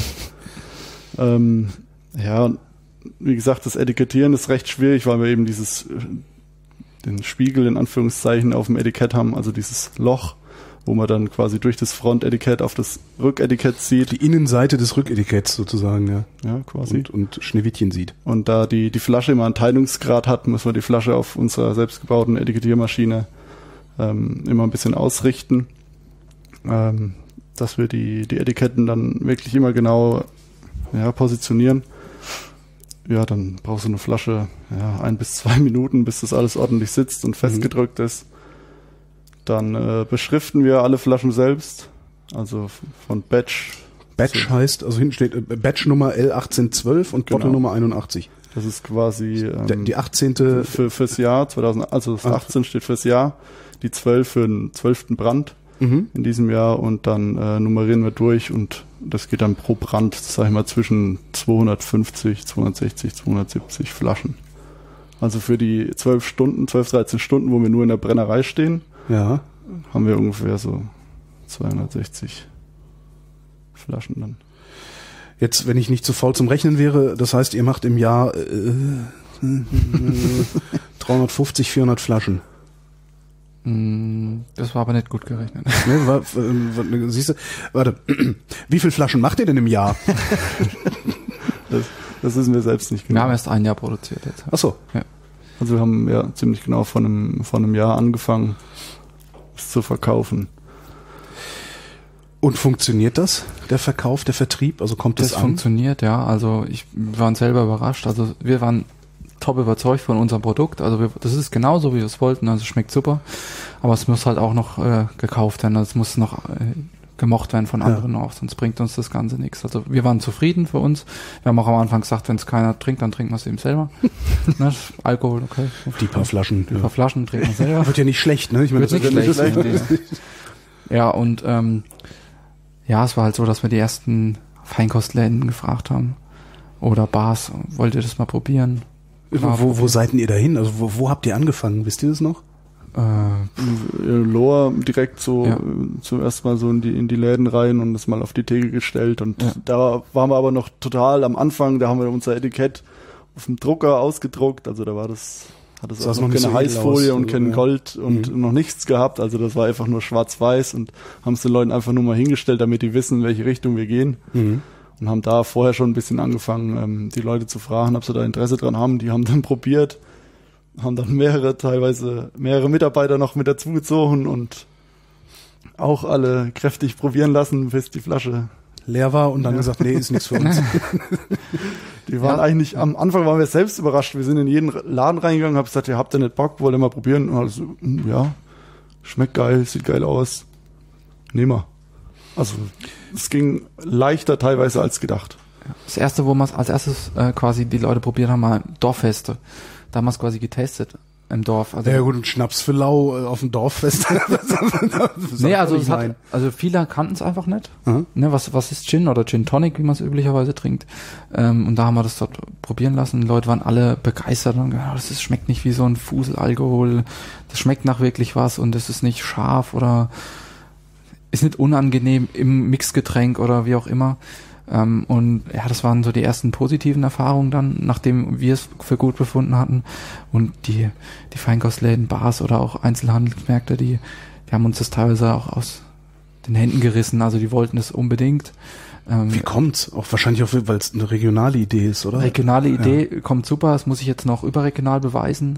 C: Wie gesagt, das Etikettieren ist recht schwierig, weil wir eben den Spiegel in Anführungszeichen auf dem Etikett haben, also dieses Loch, wo man dann quasi durch das Frontetikett auf das Rücketikett sieht.
A: Die Innenseite des Rücketiketts sozusagen, ja.
C: Ja, quasi.
A: Und Schneewittchen sieht.
C: Und da die Flasche immer einen Teilungsgrad hat, müssen wir die Flasche auf unserer selbstgebauten Etikettiermaschine immer ein bisschen ausrichten, dass wir die Etiketten dann wirklich immer genau positionieren. Ja, dann brauchst du eine Flasche 1 bis 2 Minuten, bis das alles ordentlich sitzt und festgedrückt ist. Dann beschriften wir alle Flaschen selbst, also von Batch.
A: Batch heißt, also hinten steht Batch Nummer L1812 und Bottle Nummer 81.
C: Das ist quasi
A: die 18.
C: Fürs Jahr 2000, also das 18 steht fürs Jahr, die 12 für den 12. Brand in diesem Jahr und dann nummerieren wir durch und das geht dann pro Brand, sag ich mal, zwischen 250, 260, 270 Flaschen. Also für die 12, 13 Stunden, wo wir nur in der Brennerei stehen, haben wir ungefähr so 260 Flaschen dann.
A: Jetzt, wenn ich nicht zu faul zum Rechnen wäre, das heißt, ihr macht im Jahr 350, 400 Flaschen.
B: Das war aber nicht gut gerechnet.
A: Siehst du, warte, wie viele Flaschen macht ihr denn im Jahr?
C: Das wissen wir selbst nicht genau.
B: Wir haben erst ein Jahr produziert jetzt.
A: Ach so.
B: Ja.
C: Also wir haben ziemlich genau von einem Jahr angefangen, es zu verkaufen.
A: Und funktioniert das, der Verkauf, der Vertrieb? Also kommt das an?
B: Das funktioniert, ja. Also wir waren selber überrascht. Also wir waren top überzeugt von unserem Produkt. Also das ist genauso, wie wir es wollten. Also es schmeckt super. Aber es muss halt auch noch gekauft werden. Es muss noch gemocht werden von anderen auch. Sonst bringt uns das Ganze nichts. Also wir waren zufrieden für uns. Wir haben auch am Anfang gesagt, wenn es keiner trinkt, dann trinken wir es eben selber. Ne? Alkohol, okay.
A: Die paar Flaschen.
B: Die paar Flaschen trinken wir selber.
A: Wird ja nicht schlecht, ne? Ich meine,
B: das wird nicht schlecht. Ja, und es war halt so, dass wir die ersten Feinkostläden gefragt haben. Oder Bars. Wollt ihr das mal probieren?
A: Wo seid denn ihr dahin? Also wo habt ihr angefangen? Wisst ihr das noch?
C: Lohr direkt zuerst mal so in die Läden rein und das mal auf die Theke gestellt und da waren wir aber noch total am Anfang, da haben wir unser Etikett auf dem Drucker ausgedruckt, also da hat es auch noch keine so Heißfolie und kein Gold und noch nichts gehabt, also das war einfach nur schwarz-weiß und haben es den Leuten einfach nur mal hingestellt, damit die wissen, in welche Richtung wir gehen. Und haben da vorher schon ein bisschen angefangen, die Leute zu fragen, ob sie da Interesse dran haben. Die haben dann probiert, haben dann teilweise mehrere Mitarbeiter noch mit dazugezogen und auch alle kräftig probieren lassen, bis die Flasche
A: leer war und dann gesagt, nee, ist nichts für uns.
C: Die waren eigentlich, am Anfang waren wir selbst überrascht. Wir sind in jeden Laden reingegangen, haben gesagt, ihr habt ihr nicht Bock, wollt ihr mal probieren? Und also, schmeckt geil, sieht geil aus. Nehmen wir. Also es ging leichter teilweise als gedacht.
B: Das erste, wo wir als erstes quasi die Leute probiert haben, war Dorffeste. Da haben wir es quasi getestet im Dorf. Also
A: ja gut, ein Schnaps für lau auf dem Dorffest.
B: Nee, also viele kannten es einfach nicht. Ne, was ist Gin oder Gin Tonic, wie man es üblicherweise trinkt. Und da haben wir das dort probieren lassen. Die Leute waren alle begeistert und gesagt, das schmeckt nicht wie so ein Fuselalkohol. Das schmeckt nach wirklich was und das ist nicht scharf oder ist nicht unangenehm im Mixgetränk oder wie auch immer. Und ja, das waren so die ersten positiven Erfahrungen dann, nachdem wir es für gut befunden hatten. Und die Feinkostläden, Bars oder auch Einzelhandelsmärkte, die haben uns das teilweise auch aus den Händen gerissen. Also die wollten es unbedingt.
A: Wie kommt's? Auch wahrscheinlich auch, weil es eine regionale Idee ist, oder?
B: Regionale Idee kommt super. Das muss ich jetzt noch überregional beweisen.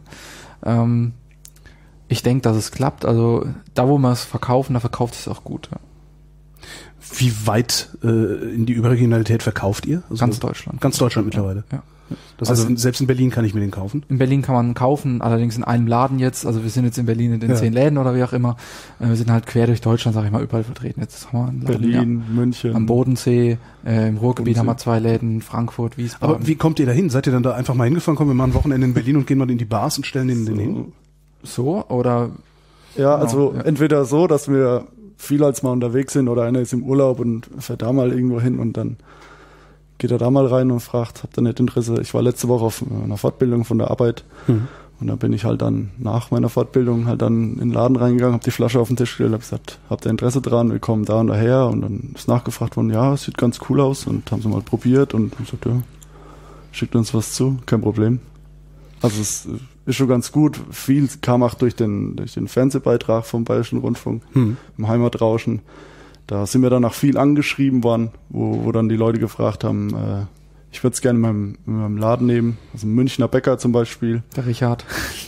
B: Ich denke, dass es klappt. Also da, wo wir es verkaufen, da verkauft es auch gut. Ja.
A: Wie weit in die Überregionalität verkauft ihr? Also
B: ganz Deutschland.
A: Ganz Deutschland mittlerweile?
B: Ja.
A: Das heißt, selbst in Berlin kann ich mir den kaufen?
B: In Berlin kann man kaufen, allerdings in einem Laden jetzt. Also wir sind jetzt in Berlin in den 10 Läden oder wie auch immer. Wir sind halt quer durch Deutschland, sag ich mal, überall vertreten. Jetzt haben wir einen Laden,
C: Berlin, München.
B: Am Bodensee, im Ruhrgebiet haben wir 2 Läden, Frankfurt, Wiesbaden.
A: Aber wie kommt ihr da hin? Seid ihr dann da einfach mal hingefahren? Kommen wir mal ein Wochenende in Berlin und gehen mal in die Bars und stellen den hin?
B: So, oder?
C: Ja, also entweder so, dass wir viel als mal unterwegs sind oder einer ist im Urlaub und fährt da mal irgendwo hin und dann geht er da mal rein und fragt, habt ihr nicht Interesse? Ich war letzte Woche auf einer Fortbildung von der Arbeit und da bin ich halt dann nach meiner Fortbildung halt dann in den Laden reingegangen, hab die Flasche auf den Tisch gestellt, hab gesagt, habt ihr Interesse dran? Wir kommen da und daher und dann ist nachgefragt worden, ja, es sieht ganz cool aus und haben sie mal probiert und ich gesagt, ja, schickt uns was zu, kein Problem. Also es ist schon ganz gut. Viel kam auch durch den Fernsehbeitrag vom Bayerischen Rundfunk, im Heimatrauschen. Da sind wir dann auch viel angeschrieben worden, wo dann die Leute gefragt haben, ich würde es gerne in meinem Laden nehmen. Also ein Münchner Bäcker zum Beispiel.
B: Der Richard.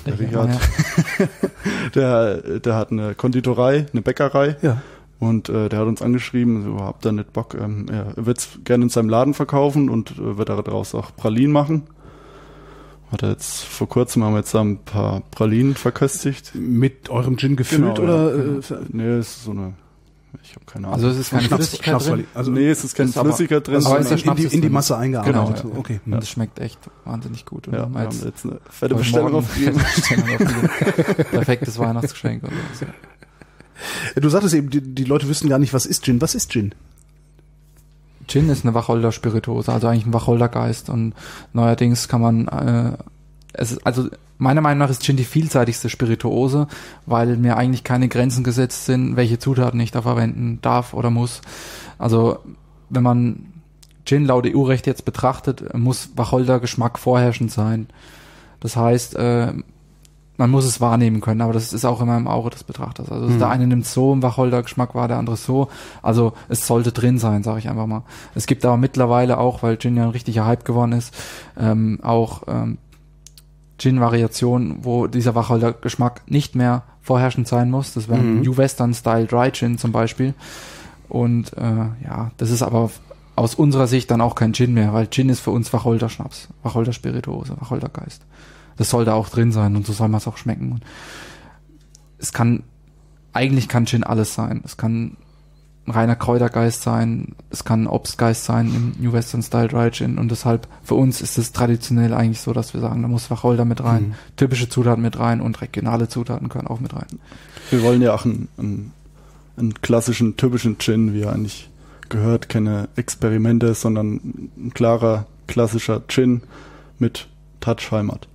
C: Der hat eine Konditorei, eine Bäckerei.
A: Ja.
C: Und der hat uns angeschrieben, so, habt ihr nicht Bock, er wird es gerne in seinem Laden verkaufen und wird daraus auch Pralinen machen. Hat er jetzt vor kurzem haben wir jetzt ein paar Pralinen verköstigt.
A: Mit eurem Gin gefüllt oder?
C: Nee, es ist so eine, ich habe keine Ahnung.
B: Also es ist keine Flüssigkeit drin?
C: Also nee, es ist keine Flüssigkeit drin.
B: Aber ist der Schnaps
A: in die Masse eingearbeitet.
B: Genau.
A: Okay.
B: Und das schmeckt echt wahnsinnig gut. Und
C: ja, wir haben jetzt eine fette
B: Bestellung
C: aufgegeben.
B: Perfektes Weihnachtsgeschenk. Und so.
A: Du sagtest eben, die Leute wissen gar nicht, was ist Gin. Was ist Gin?
B: Gin ist eine Wacholder-Spirituose, also eigentlich ein Wacholdergeist und neuerdings kann man, also meiner Meinung nach ist Gin die vielseitigste Spirituose, weil mir eigentlich keine Grenzen gesetzt sind, welche Zutaten ich da verwenden darf oder muss. Also wenn man Gin laut EU-Recht jetzt betrachtet, muss Wacholder-Geschmack vorherrschend sein. Das heißt, man muss es wahrnehmen können, aber das ist auch immer im Auge des Betrachters. Also der eine nimmt so einen Wacholder-Geschmack wahr, der andere so. Also es sollte drin sein, sage ich einfach mal. Es gibt aber mittlerweile auch, weil Gin ja ein richtiger Hype geworden ist, auch Gin-Variationen, wo dieser Wacholder-Geschmack nicht mehr vorherrschend sein muss. Das wäre New Western Style Dry Gin zum Beispiel. Und das ist aber aus unserer Sicht dann auch kein Gin mehr, weil Gin ist für uns Wacholder-Schnaps, Wacholder-Spirituose, Wacholdergeist. Das soll da auch drin sein und so soll man es auch schmecken. Eigentlich kann Gin alles sein. Es kann ein reiner Kräutergeist sein, es kann ein Obstgeist sein im New Western Style Dry Gin und deshalb für uns ist es traditionell eigentlich so, dass wir sagen, da muss Wacholder mit rein, typische Zutaten mit rein und regionale Zutaten können auch mit rein.
C: Wir wollen ja auch einen klassischen, typischen Gin, wie er eigentlich gehört, keine Experimente, sondern ein klarer, klassischer Gin mit Touch Heimat.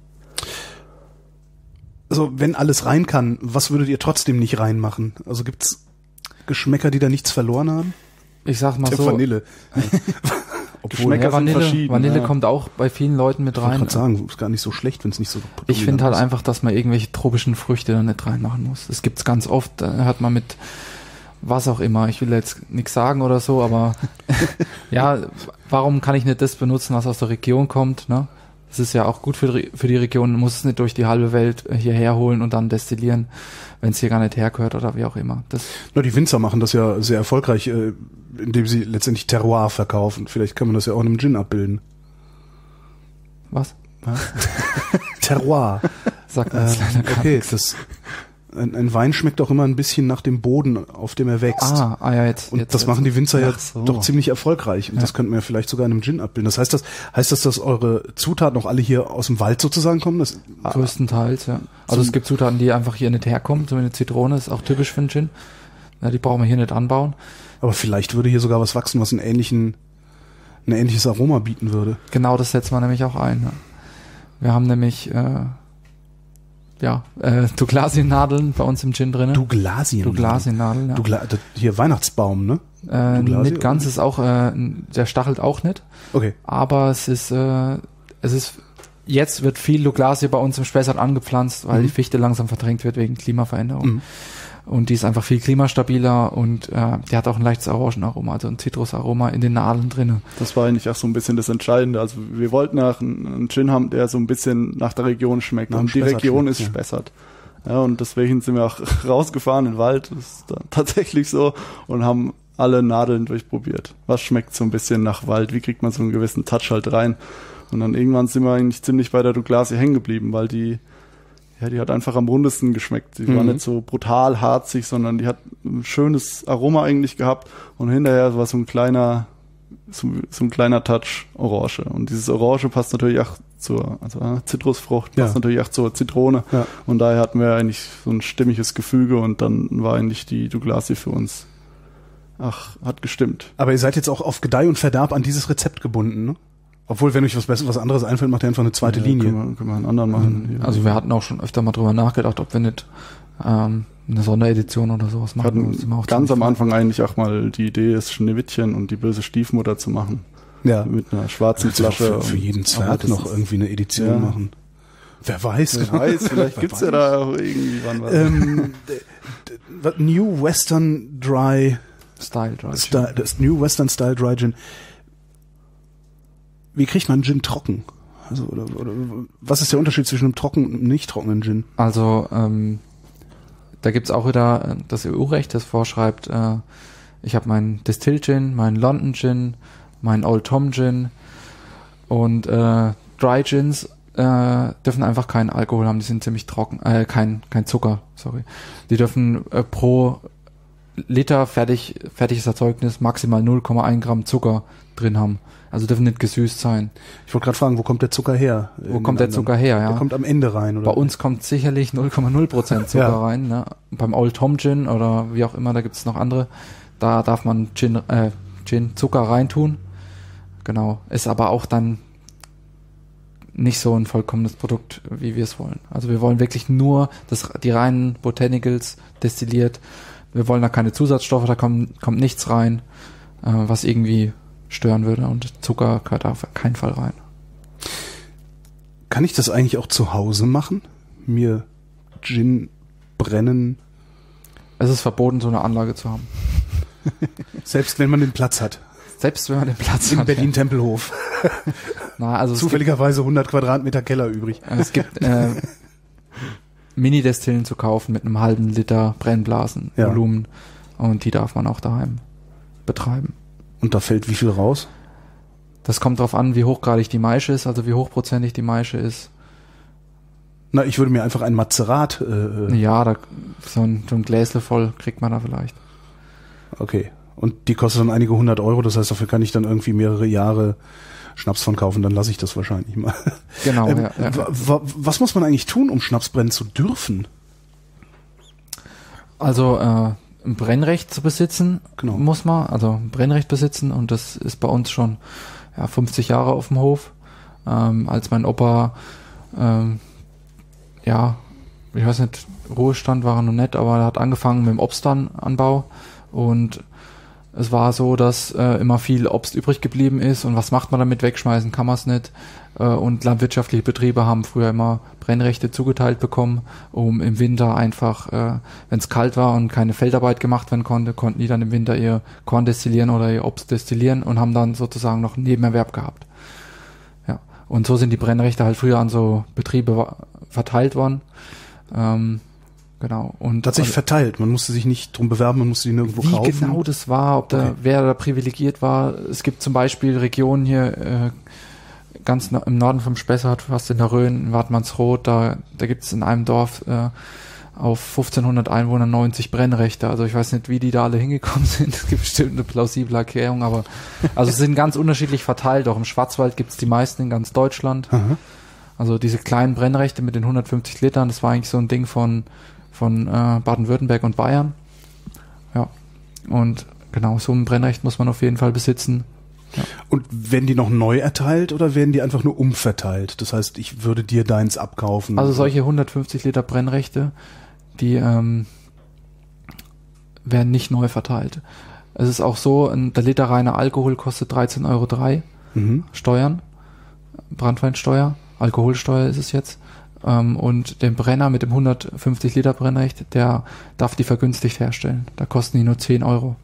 A: Also wenn alles rein kann, was würdet ihr trotzdem nicht reinmachen? Also gibt's Geschmäcker, die da nichts verloren haben?
B: Ich sag mal so.
A: Vanille.
C: Geschmäcker sind verschieden.
B: Vanille kommt auch bei vielen Leuten mit rein.
A: Ich wollte gerade sagen, ist gar nicht so schlecht, wenn es nicht so.
B: Ich finde halt einfach, dass man irgendwelche tropischen Früchte da nicht reinmachen muss. Das gibt's ganz oft, da hat man mit was auch immer. Ich will jetzt nichts sagen oder so, aber ja, warum kann ich nicht das benutzen, was aus der Region kommt, ne? Das ist ja auch gut für die Region, man muss es nicht durch die halbe Welt hierher holen und dann destillieren, wenn es hier gar nicht hergehört oder wie auch immer.
A: Die Winzer machen das ja sehr erfolgreich, indem sie letztendlich Terroir verkaufen. Vielleicht kann man das ja auch in einem Gin abbilden.
B: Was?
A: Terroir.
B: Sagt man jetzt leider gar
A: okay,
B: nichts.
A: Ein Wein schmeckt auch immer ein bisschen nach dem Boden, auf dem er wächst.
B: Ja, jetzt.
A: Und das machen die Winzer ja doch ziemlich erfolgreich. Und das könnten wir vielleicht sogar in einem Gin abbilden. Das heißt das, dass eure Zutaten auch alle hier aus dem Wald sozusagen kommen?
B: Größtenteils, ja. Also es gibt Zutaten, die einfach hier nicht herkommen. So eine Zitrone ist auch typisch für einen Gin. Ja, die brauchen wir hier nicht anbauen.
A: Aber vielleicht würde hier sogar was wachsen, was ein ähnliches Aroma bieten würde.
B: Genau, das setzen wir nämlich auch ein. Ja. Wir haben nämlich Douglasiennadeln bei uns im Gin drin.
A: Douglasiennadeln,
B: ja.
A: Hier Weihnachtsbaum, ne?
B: Nicht ganz, ist auch, der stachelt auch nicht.
A: Okay.
B: Aber jetzt wird viel Douglasie bei uns im Spessart angepflanzt, weil die Fichte langsam verdrängt wird wegen Klimaveränderung. Und die ist einfach viel klimastabiler und die hat auch ein leichtes Orangenaroma, also ein Zitrusaroma in den Nadeln drin.
C: Das war eigentlich auch so ein bisschen das Entscheidende. Also wir wollten einen Gin haben, der so ein bisschen nach der Region schmeckt. Und die Region ist Spessart. Ja, und deswegen sind wir auch rausgefahren in den Wald, das ist dann tatsächlich so, und haben alle Nadeln durchprobiert. Was schmeckt so ein bisschen nach Wald? Wie kriegt man so einen gewissen Touch halt rein? Und dann irgendwann sind wir eigentlich ziemlich bei der Douglasie hängen geblieben, weil die hat einfach am rundesten geschmeckt. Die war nicht so brutal harzig, sondern die hat ein schönes Aroma eigentlich gehabt und hinterher war so ein kleiner Touch Orange. Und dieses Orange passt natürlich auch Zitrusfrucht, passt natürlich auch zur Zitrone. Ja. Und daher hatten wir eigentlich so ein stimmiges Gefüge und dann war eigentlich die Douglasie für uns, hat gestimmt.
A: Aber ihr seid jetzt auch auf Gedeih und Verderb an dieses Rezept gebunden, ne? Obwohl, wenn euch was anderes einfällt, macht ihr einfach eine zweite Linie.
C: Können wir einen anderen machen.
B: Also wir hatten auch schon öfter mal drüber nachgedacht, ob wir nicht eine Sonderedition oder sowas machen.
C: Wir hatten ganz am Anfang eigentlich auch mal die Idee, das Schneewittchen und die böse Stiefmutter zu machen.
A: Ja.
C: Mit einer schwarzen Flasche.
A: Für jeden Zwerg noch irgendwie eine Edition machen. Wer weiß.
C: Vielleicht gibt's ja da auch irgendwie wann was.
A: New Western Dry
B: Style Dry
A: Gin. Das New Western Style Dry Gin. Wie kriegt man Gin trocken? Also, oder was ist der Unterschied zwischen einem trockenen und einem nicht trockenen Gin?
B: Also, da gibt's auch wieder das EU-Recht, das vorschreibt, ich habe meinen Distill Gin, meinen London Gin, meinen Old Tom Gin und Dry Gins dürfen einfach keinen Alkohol haben, die sind ziemlich trocken, kein Zucker, sorry. Die dürfen pro Liter fertiges Erzeugnis maximal 0,1 Gramm Zucker drin haben. Also dürfen nicht gesüßt sein.
A: Ich wollte gerade fragen, wo kommt der Zucker her?
B: Wo kommt der Zucker her, ja?
A: Der kommt am Ende rein, oder?
B: Bei uns kommt sicherlich 0,0% Zucker rein. Ne? Beim Old Tom Gin oder wie auch immer, da gibt es noch andere. Da darf man Gin Zucker reintun. Genau. Ist aber auch dann nicht so ein vollkommenes Produkt, wie wir es wollen. Also wir wollen wirklich nur die reinen Botanicals destilliert. Wir wollen da keine Zusatzstoffe, da kommt nichts rein, was irgendwie stören würde, und Zucker gehört auf keinen Fall rein.
A: Kann ich das eigentlich auch zu Hause machen? Mir Gin brennen?
B: Es ist verboten, so eine Anlage zu haben.
A: Selbst wenn man den Platz hat.
B: Selbst wenn man den Platz
A: hat.
B: In
A: Berlin-Tempelhof. Zufälligerweise 100 Quadratmeter Keller übrig.
B: Es gibt Mini-Destillen zu kaufen mit einem halben Liter Brennblasenvolumen, und die darf man auch daheim betreiben.
A: Und da fällt wie viel raus?
B: Das kommt drauf an, wie hochgradig die Maische ist, also wie hochprozentig die Maische ist.
A: Na, ich würde mir einfach ein Mazerat...
B: so ein Gläsle voll kriegt man da vielleicht.
A: Okay. Und die kostet dann einige 100 Euro, das heißt, dafür kann ich dann irgendwie mehrere Jahre Schnaps von kaufen, dann lasse ich das wahrscheinlich mal.
B: Genau,
A: Was muss man eigentlich tun, um Schnaps brennen zu dürfen?
B: Also, ein Brennrecht zu besitzen, muss man, also ein Brennrecht besitzen, und das ist bei uns schon 50 Jahre auf dem Hof. Als mein Opa, ich weiß nicht, Ruhestand war er noch nicht, aber er hat angefangen mit dem Obstanbau, und es war so, dass immer viel Obst übrig geblieben ist, und was macht man damit? Wegschmeißen kann man es nicht. Und landwirtschaftliche Betriebe haben früher immer Brennrechte zugeteilt bekommen, um im Winter einfach, wenn es kalt war und keine Feldarbeit gemacht werden konnte, konnten die dann im Winter ihr Korn destillieren oder ihr Obst destillieren und haben dann sozusagen noch einen Nebenerwerb gehabt. Ja, und so sind die Brennrechte halt früher an so Betriebe verteilt worden. Genau. Und
A: tatsächlich verteilt. Man musste sich nicht drum bewerben, man musste die nirgendwo kaufen.
B: Wie genau das war, wer da privilegiert war. Es gibt zum Beispiel Regionen hier ganz im Norden vom Spessart, fast in der Rhön, in Wartmannsroth, da gibt es in einem Dorf auf 1500 Einwohner 90 Brennrechte. Also ich weiß nicht, wie die da alle hingekommen sind. Es gibt bestimmt eine plausible Erklärung, aber also sie sind ganz unterschiedlich verteilt. Auch im Schwarzwald gibt es die meisten in ganz Deutschland. Aha. Also diese kleinen Brennrechte mit den 150 Litern, das war eigentlich so ein Ding von Baden-Württemberg und Bayern. Ja. Und genau, so ein Brennrecht muss man auf jeden Fall besitzen. Ja.
A: Und werden die noch neu erteilt oder werden die einfach nur umverteilt? Das heißt, ich würde dir deins abkaufen.
B: Also solche 150 Liter Brennrechte, die werden nicht neu verteilt. Es ist auch so, der Liter reiner Alkohol kostet 13,03 €, Steuern, Branntweinsteuer, Alkoholsteuer ist es jetzt. Und den Brenner mit dem 150 Liter Brennrecht, der darf die vergünstigt herstellen. Da kosten die nur 10 €.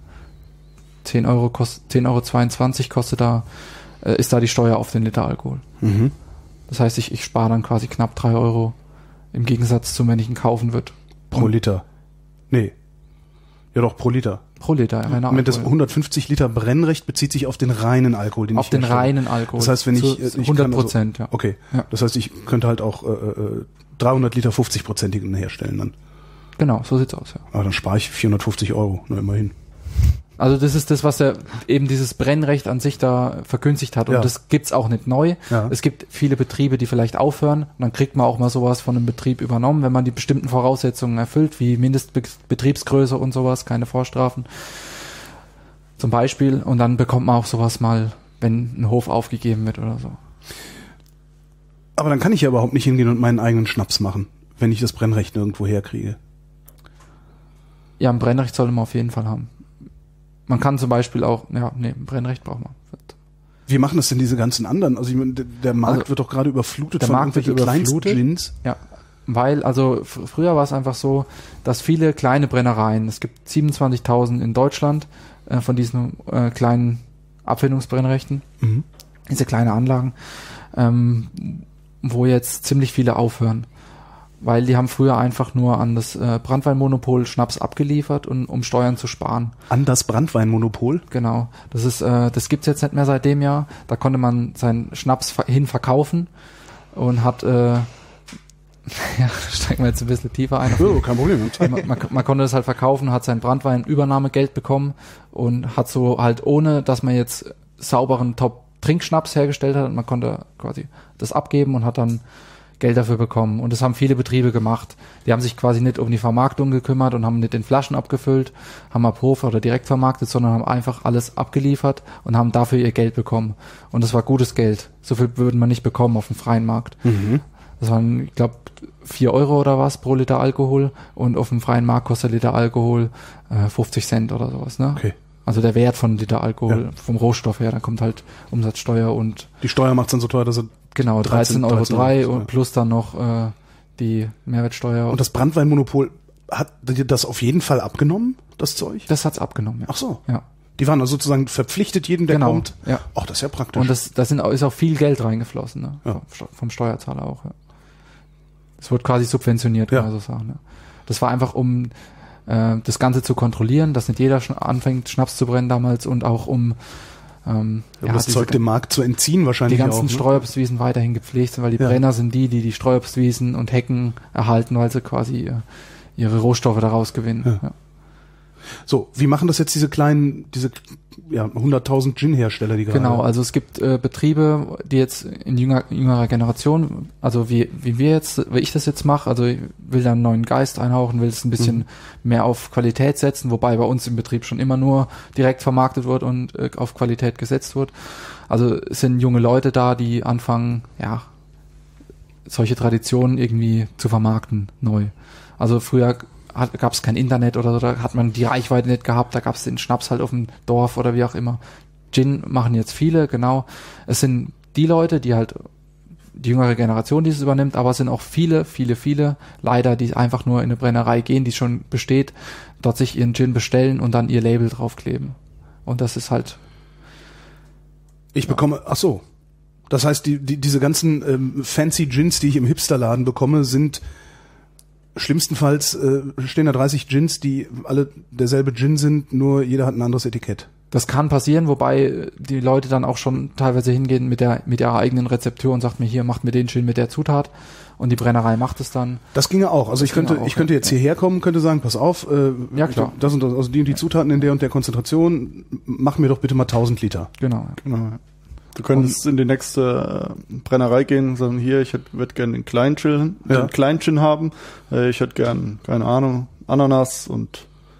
B: 10,22 € kostet da, ist da die Steuer auf den Liter Alkohol. Das heißt, ich spare dann quasi knapp 3 € im Gegensatz zu, wenn ich ihn kaufen würde.
A: Pro Liter? Nee. Ja doch, pro Liter.
B: Pro Liter, reiner Alkohol.
A: Das 150 Liter Brennrecht bezieht sich auf den reinen Alkohol, den
B: auf
A: ich
B: den
A: herstelle.
B: reinen Alkohol.
A: Das heißt, wenn ich
B: 100%, ja.
A: Okay.
B: Ja.
A: Das heißt, ich könnte halt auch 300 Liter 50-prozentigen herstellen dann.
B: Genau, so sieht's aus, ja.
A: Aber dann spare ich 450 €, nur immerhin.
B: Also das ist das, was eben dieses Brennrecht an sich da vergünstigt hat. Und das gibt's auch nicht neu.
A: Ja.
B: Es gibt viele Betriebe, die vielleicht aufhören. Und dann kriegt man auch mal sowas von einem Betrieb übernommen, wenn man die bestimmten Voraussetzungen erfüllt, wie Mindestbetriebsgröße und sowas, keine Vorstrafen. Zum Beispiel. Und dann bekommt man auch sowas mal, wenn ein Hof aufgegeben wird oder so.
A: Aber dann kann ich ja überhaupt nicht hingehen und meinen eigenen Schnaps machen, wenn ich das Brennrecht nirgendwo herkriege.
B: Ja, ein Brennrecht sollte man auf jeden Fall haben. Man kann zum Beispiel auch, ein Brennrecht braucht man.
A: Wie machen das denn diese ganzen anderen? Also ich meine, der Markt wird doch gerade überflutet von irgendwelchen Kleinst-Gins.
B: Ja, weil, also früher war es einfach so, dass viele kleine Brennereien, es gibt 27.000 in Deutschland von diesen kleinen Abfindungsbrennrechten, diese kleine Anlagen, wo jetzt ziemlich viele aufhören. Weil die haben früher einfach nur an das Branntweinmonopol Schnaps abgeliefert, um Steuern zu sparen.
A: An das Branntweinmonopol?
B: Genau. Das gibt's jetzt nicht mehr seit dem Jahr. Da konnte man seinen Schnaps hin verkaufen und hat, steigen wir jetzt ein bisschen tiefer ein.
A: Oh, kein Problem.
B: Man konnte das halt verkaufen, hat sein Branntwein-Übernahmegeld bekommen und hat so halt, ohne dass man jetzt sauberen Top-Trinkschnaps hergestellt hat, man konnte quasi das abgeben und hat dann Geld dafür bekommen. Und das haben viele Betriebe gemacht. Die haben sich quasi nicht um die Vermarktung gekümmert und haben nicht in Flaschen abgefüllt, haben ab Hof oder direkt vermarktet, sondern haben einfach alles abgeliefert und haben dafür ihr Geld bekommen. Und das war gutes Geld. So viel würden man nicht bekommen auf dem freien Markt. Das waren, ich glaube, 4 € oder was pro Liter Alkohol, und auf dem freien Markt kostet Liter Alkohol 50 Cent oder sowas. Ne?
A: Okay.
B: Also der Wert von Liter Alkohol vom Rohstoff her, da kommt halt Umsatzsteuer und...
A: Die Steuer macht es dann so teuer, dass er...
B: Genau, 13,03 € und plus dann noch die Mehrwertsteuer.
A: Und das Branntweinmonopol, hat dir das auf jeden Fall abgenommen, das Zeug?
B: Das hat's abgenommen, ja.
A: Ach so.
B: Ja.
A: Die waren also sozusagen verpflichtet, jedem, der kommt.
B: Ja.
A: Ach, das ist ja praktisch.
B: Und ist auch viel Geld reingeflossen, ne? Ja. Vom Steuerzahler auch, ja. Es wurde quasi subventioniert, kann man so sagen. Ne? Das war einfach, um das Ganze zu kontrollieren, dass nicht jeder anfängt, Schnaps zu brennen damals, und auch um
A: das Zeug dem Markt zu entziehen wahrscheinlich.
B: Die ganzen
A: auch, ne?
B: Streuobstwiesen weiterhin gepflegt sind, weil die Brenner sind die Streuobstwiesen und Hecken erhalten, weil sie quasi ihre Rohstoffe daraus gewinnen. Ja.
A: So, wie machen das jetzt diese 100.000 Gin-Hersteller, die gerade...
B: Genau, also es gibt Betriebe, die jetzt in jüngerer Generation, also wie ich das jetzt mache, also ich will da einen neuen Geist einhauchen, will es ein bisschen mehr auf Qualität setzen, wobei bei uns im Betrieb schon immer nur direkt vermarktet wird und auf Qualität gesetzt wird. Also es sind junge Leute da, die anfangen, solche Traditionen irgendwie zu vermarkten, neu. Also früher gab es kein Internet oder so, da hat man die Reichweite nicht gehabt, da gab es den Schnaps halt auf dem Dorf oder wie auch immer. Gin machen jetzt viele, genau. Es sind die Leute, die halt die jüngere Generation, die es übernimmt, aber es sind auch viele leider, die einfach nur in eine Brennerei gehen, die schon besteht, dort sich ihren Gin bestellen und dann ihr Label draufkleben. Und das ist halt...
A: Ich bekomme, ach so, das heißt, diese ganzen fancy Gins, die ich im Hipsterladen bekomme, sind... Schlimmstenfalls stehen da 30 Gins, die alle derselbe Gin sind, nur jeder hat ein anderes Etikett.
B: Das kann passieren, wobei die Leute dann auch schon teilweise hingehen mit ihrer eigenen Rezeptur und sagt mir, hier, macht mir den Gin mit der Zutat, und die Brennerei macht es dann.
A: Das ginge auch. Also ich könnte jetzt hierher kommen, könnte sagen, pass auf,
B: ja, klar.
A: Das und das, also die und die Zutaten in der und der Konzentration, mach mir doch bitte mal 1000 Liter.
B: Genau.
C: Du könntest in die nächste Brennerei gehen und sagen, hier, ich würde gerne den kleinen Gin haben. Ich hätte gern, keine Ahnung, Ananas und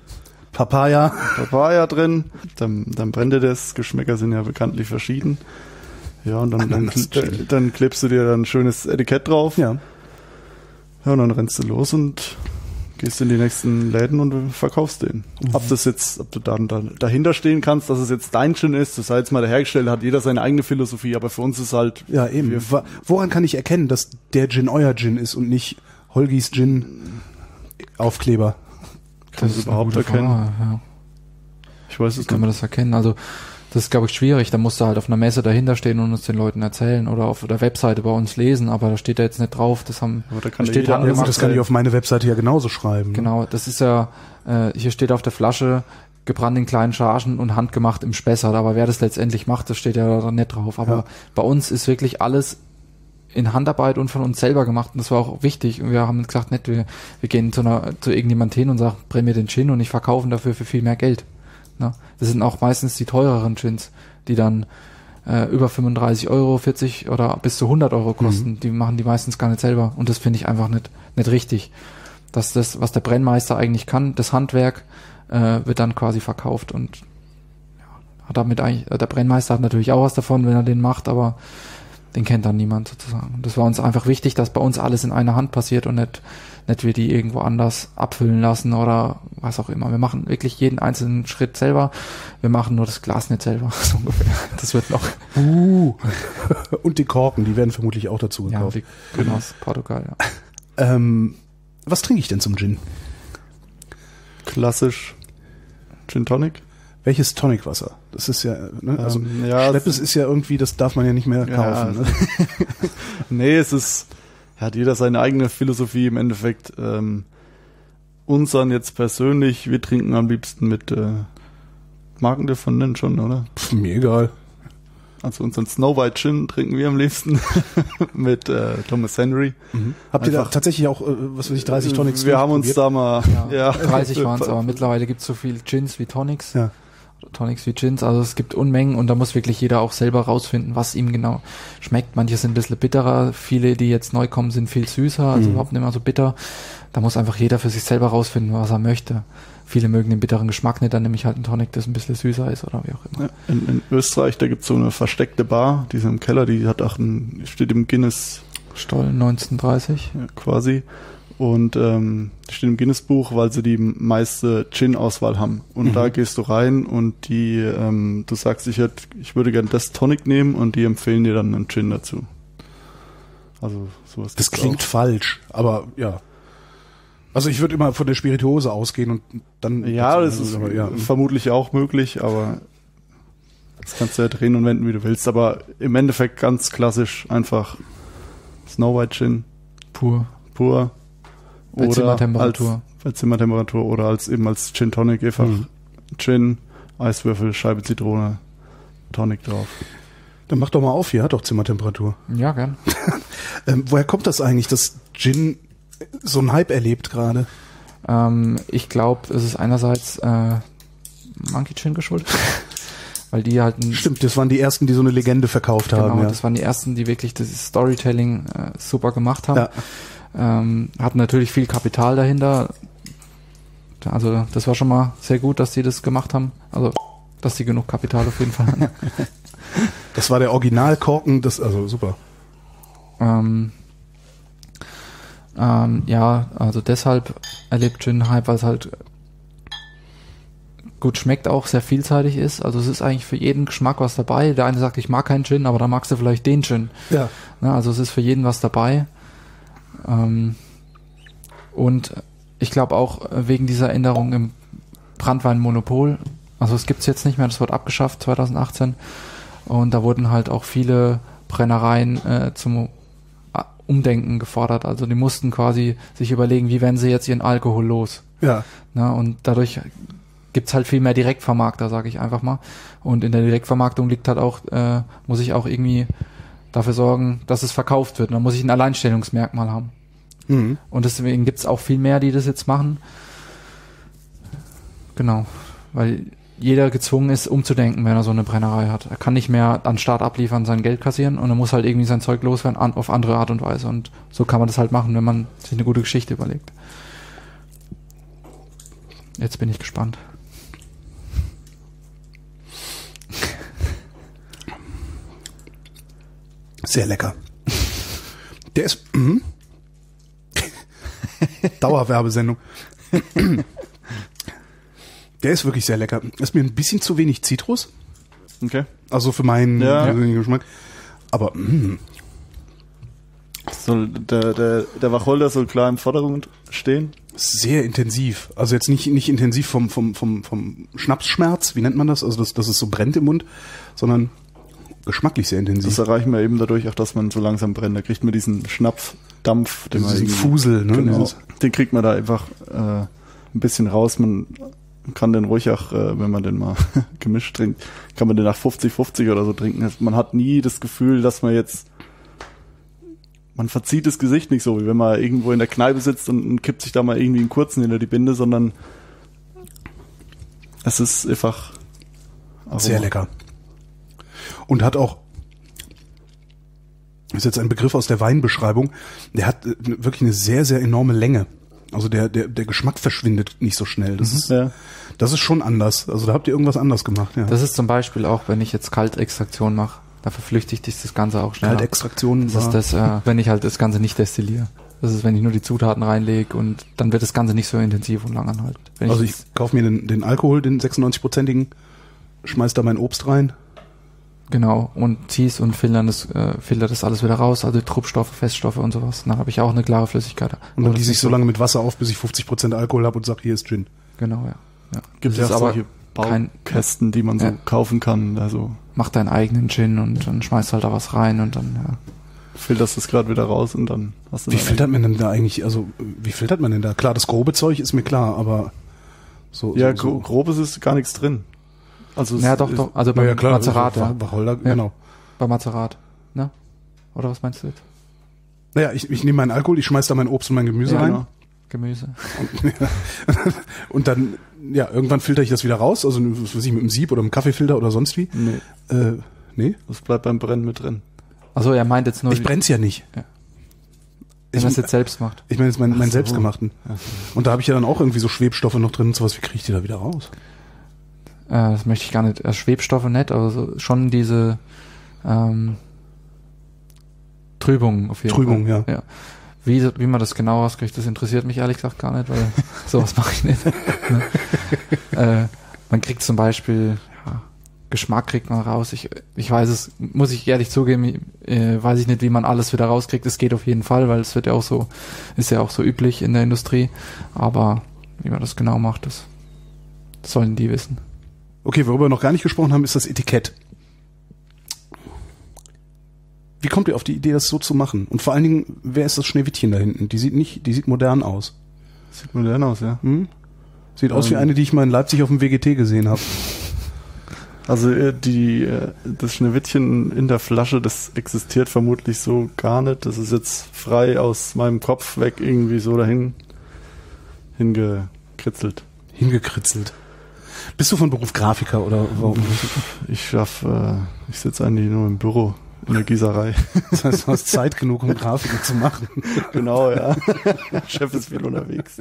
A: Papaya
C: drin, dann brennt dir das. Geschmäcker sind ja bekanntlich verschieden. Ja, und dann klebst du dir dann ein schönes Etikett drauf.
A: Ja.
C: Ja, und dann rennst du los und gehst in die nächsten Läden und verkaufst den. Ob du dann dahinter stehen kannst, dass es jetzt dein Gin ist, das sei jetzt mal der Hersteller, hat jeder seine eigene Philosophie, aber für uns ist halt...
A: Ja, eben. Woran kann ich erkennen, dass der Gin euer Gin ist und nicht Holgis Gin Aufkleber?
C: Kann man das überhaupt erkennen?
B: Frage, ja.
C: Ich weiß es
B: Kann
C: nicht.
B: man das erkennen? Also das ist, glaube ich, schwierig. Da musst du halt auf einer Messe dahinter stehen und uns den Leuten erzählen oder auf der Webseite bei uns lesen, aber da steht da jetzt nicht drauf. Das
C: Aber da kann
B: steht
C: jeder
B: halt
A: Das kann ich auf meine Webseite ja genauso schreiben.
B: Genau, das ist ja, hier steht auf der Flasche, gebrannt in kleinen Chargen und handgemacht im Spessart, aber wer das letztendlich macht, das steht ja da nicht drauf. Aber bei uns ist wirklich alles in Handarbeit und von uns selber gemacht und das war auch wichtig. Und wir haben gesagt, nicht, wir gehen zu irgendjemand hin und sagen, bring mir den Gin und ich verkaufe ihn dafür für viel mehr Geld. Ne? Das sind auch meistens die teureren Gins, die dann über 35 Euro, 40 oder bis zu 100 Euro kosten. Die machen die meistens gar nicht selber und das finde ich einfach nicht richtig. Dass das, was der Brennmeister eigentlich kann, das Handwerk, wird dann quasi verkauft und ja, hat damit eigentlich, der Brennmeister hat natürlich auch was davon, wenn er den macht, aber den kennt dann niemand sozusagen. Und das war uns einfach wichtig, dass bei uns alles in einer Hand passiert und nicht wir die irgendwo anders abfüllen lassen oder was auch immer. Wir machen wirklich jeden einzelnen Schritt selber. Wir machen nur das Glas nicht selber, so ungefähr. Das wird noch.
A: Und die Korken, die werden vermutlich auch dazu gekauft.
B: Ja, genau, aus Portugal, ja.
A: Was trinke ich denn zum Gin?
C: Klassisch Gin Tonic.
A: Welches Tonicwasser? Das ist ja, ne? Also
C: ja,
A: Schweppes ist ja irgendwie, das darf man ja nicht mehr kaufen.
C: Ja.
A: Ne?
C: Nee, hat jeder seine eigene Philosophie im Endeffekt. Unseren jetzt persönlich, wir trinken am liebsten mit Marken davon nennen schon, oder?
A: Mir egal.
C: Also unseren Snow White Gin trinken wir am liebsten mit Thomas Henry.
A: Habt ihr da tatsächlich auch, 30 Tonics?
C: Wir haben uns da mal...
B: Ja, 30 waren es, aber mittlerweile gibt es so viel Gins wie Tonics.
A: Ja.
B: Tonics wie Gins, also es gibt Unmengen und da muss wirklich jeder auch selber rausfinden, was ihm genau schmeckt. Manche sind ein bisschen bitterer, viele, die jetzt neu kommen, sind viel süßer, also überhaupt nicht mehr so bitter. Da muss einfach jeder für sich selber rausfinden, was er möchte. Viele mögen den bitteren Geschmack nicht, dann nehme ich halt einen Tonic, das ein bisschen süßer ist oder wie auch immer.
C: Ja, in Österreich, da gibt es so eine versteckte Bar, die ist im Keller, die hat auch steht im Guinness
B: Stoll 1930.
C: Ja, quasi. Und die steht im Guinness-Buch, weil sie die meiste Gin-Auswahl haben. Und da gehst du rein und du sagst, ich würde gerne das Tonic nehmen und die empfehlen dir dann einen Gin dazu. Also sowas.
A: Das klingt falsch, aber ja. Also ich würde immer von der Spirituose ausgehen und dann...
C: Ja, das ist vermutlich auch möglich, aber das kannst du ja drehen und wenden, wie du willst. Aber im Endeffekt ganz klassisch einfach Snow White Gin.
B: Pur.
C: Bei
B: Zimmertemperatur.
C: Bei Zimmertemperatur oder als Gin Tonic einfach Gin, Eiswürfel, Scheibe Zitrone, Tonic drauf.
A: Dann mach doch mal auf, hier hat doch Zimmertemperatur.
B: Ja, gern.
A: Woher kommt das eigentlich, dass Gin so einen Hype erlebt gerade?
B: Ich glaube, es ist einerseits Monkey Gin geschuldet, weil die halt...
A: Stimmt, das waren die ersten, die so eine Legende verkauft haben.
B: Genau,
A: ja.
B: das waren die ersten, die wirklich das Storytelling super gemacht haben. Ja. Hatten natürlich viel Kapital dahinter. Also das war schon mal sehr gut, dass die das gemacht haben. Also, dass die genug Kapital auf jeden Fall haben.
A: Das war der Originalkorken, also super.
B: Ja, also deshalb erlebt Gin Hype, weil es halt gut schmeckt, auch sehr vielseitig ist. Also es ist eigentlich für jeden Geschmack was dabei. Der eine sagt, ich mag keinen Gin, aber dann magst du vielleicht den Gin.
A: Ja.
B: Also es ist für jeden was dabei. Und ich glaube auch wegen dieser Änderung im Branntweinmonopol, also es gibt es jetzt nicht mehr, das wurde abgeschafft 2018 und da wurden halt auch viele Brennereien zum Umdenken gefordert, also die mussten quasi sich überlegen, wie werden sie jetzt ihren Alkohol los.
A: Ja.
B: Und dadurch gibt's halt viel mehr Direktvermarkter, sage ich einfach mal, und in der Direktvermarktung liegt halt auch, muss ich auch irgendwie dafür sorgen, dass es verkauft wird. Und dann muss ich ein Alleinstellungsmerkmal haben. Und deswegen gibt's auch viel mehr, die das jetzt machen. Genau. Weil jeder gezwungen ist, umzudenken, wenn er so eine Brennerei hat. Er kann nicht mehr an Start abliefern, sein Geld kassieren und er muss halt irgendwie sein Zeug loswerden auf andere Art und Weise. Und so kann man das halt machen, wenn man sich eine gute Geschichte überlegt. Jetzt bin ich gespannt.
A: Sehr lecker. Der ist Dauerwerbesendung. Der ist wirklich sehr lecker. Ist mir ein bisschen zu wenig Zitrus.
C: Okay.
A: Also für meinen Geschmack. Aber
C: soll der Wacholder soll klar im Vordergrund stehen?
A: sehr intensiv. Also jetzt nicht intensiv vom Schnapsschmerz, wie nennt man das? Also dass es so brennt im Mund, sondern geschmacklich sehr intensiv.
C: Das erreichen wir eben dadurch auch, dass man so langsam brennt. Da kriegt man diesen Schnapfdampf,
A: diesen Fusel, ne?
C: Genau, den kriegt man da einfach ein bisschen raus. Man kann den ruhig auch, wenn man den mal gemischt trinkt, kann man den nach 50-50 oder so trinken. Man hat nie das Gefühl, dass man verzieht das Gesicht nicht so, wie wenn man irgendwo in der Kneipe sitzt und kippt sich da mal irgendwie einen kurzen hinter die Binde, sondern es ist einfach
A: sehr lecker. Und hat auch, ist jetzt ein Begriff aus der Weinbeschreibung, der hat wirklich eine sehr, sehr enorme Länge. Also der Geschmack verschwindet nicht so schnell. Das ist schon anders. Also da habt ihr irgendwas anders gemacht. Ja.
B: Das ist zum Beispiel auch, wenn ich jetzt Kaltextraktion mache, da verflüchtigt sich das Ganze auch schneller.
A: Kaltextraktion
B: das ist das, wenn ich halt das Ganze nicht destilliere. Das ist, wenn ich nur die Zutaten reinlege und dann wird das Ganze nicht so intensiv und lang anhalten.
A: Also ich kaufe mir den Alkohol, den 96-prozentigen, schmeiß da mein Obst rein.
B: Genau, und zieh's und filter das alles wieder raus, also Truppstoffe, Feststoffe und sowas. Dann habe ich auch eine klare Flüssigkeit.
A: Und dann gieße ich so lange mit Wasser auf, bis ich 50% Alkohol habe und sage, hier ist Gin.
B: Genau, ja.
C: Gibt es aber solche Baukästen, die man so kaufen kann. Also
B: mach deinen eigenen Gin und dann schmeißt halt da was rein und dann
C: filterst das gerade wieder raus und dann hast du.
A: Wie filtert man denn da eigentlich? Also wie filtert man denn da? Klar, das grobe Zeug ist mir klar, aber so.
C: Ja, grobes ist gar nichts drin. Also
B: ja, doch. Also bei Mazerat,
A: Wacholder, genau.
B: Bei Mazerat, ne? Oder was meinst du jetzt?
A: Naja, ich nehme meinen Alkohol, ich schmeiß da mein Obst und mein Gemüse rein. Genau.
B: Gemüse.
A: Und dann, irgendwann filter ich das wieder raus, also was weiß ich, mit einem Sieb oder einem Kaffeefilter oder sonst wie.
C: Nee.
A: Nee?
C: Das bleibt beim Brennen mit drin.
B: Also er meint jetzt nur...
A: Ich brenn's ja nicht.
B: Ja. Wenn er es jetzt selbst macht.
A: Ich meine jetzt meinen selbstgemachten. Und da habe ich ja dann auch irgendwie so Schwebstoffe noch drin und sowas. Wie kriege ich die da wieder raus?
B: Das möchte ich gar nicht. Schwebstoffe nicht, aber so, schon diese Trübung auf jeden Fall.
A: Trübung, ja.
B: Wie man das genau rauskriegt, das interessiert mich ehrlich gesagt gar nicht, weil sowas mache ich nicht. Man kriegt zum Beispiel, Geschmack kriegt man raus. Ich weiß es, muss ich ehrlich zugeben, weiß ich nicht, wie man alles wieder rauskriegt. Es geht auf jeden Fall, weil es wird ja auch so, ist ja auch so üblich in der Industrie. Aber wie man das genau macht, das sollen die wissen.
A: Okay, worüber wir noch gar nicht gesprochen haben, ist das Etikett. Wie kommt ihr auf die Idee, das so zu machen? Und vor allen Dingen, wer ist das Schneewittchen da hinten? Die sieht modern aus.
C: Sieht modern aus, ja.
A: Sieht aus wie eine, die ich mal in Leipzig auf dem WGT gesehen habe.
C: Also das Schneewittchen in der Flasche, das existiert vermutlich so gar nicht. Das ist jetzt frei aus meinem Kopf weg irgendwie so dahin hingekritzelt. Bist du von Beruf Grafiker oder warum? Ich sitze eigentlich nur im Büro in der Gießerei.
A: Das heißt, du hast Zeit genug, um Grafiken zu machen.
C: Genau, ja. Chef ist viel unterwegs.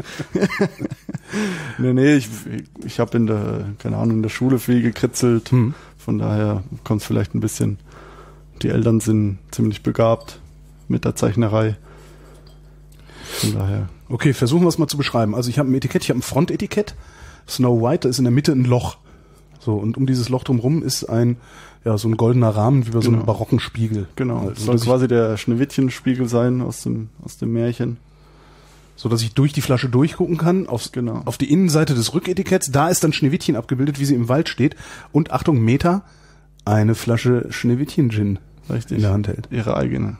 C: Nee, ich habe in der Schule viel gekritzelt. Von daher kommt es vielleicht ein bisschen. Die Eltern sind ziemlich begabt mit der Zeichnerei. Von daher.
A: Okay, versuchen wir es mal zu beschreiben. Also ich habe ein Etikett, ich habe ein Frontetikett. Snow White, da ist in der Mitte ein Loch. So, und um dieses Loch drumherum ist so ein goldener Rahmen, wie bei so einem barocken Spiegel.
C: Genau, das soll quasi der Schneewittchen-Spiegel sein aus dem Märchen.
A: So, dass ich durch die Flasche durchgucken kann, auf die Innenseite des Rücketiketts, da ist dann Schneewittchen abgebildet, wie sie im Wald steht. Und Achtung, Meta, eine Flasche Schneewittchen-Gin in der Hand hält.
C: Ihre eigene.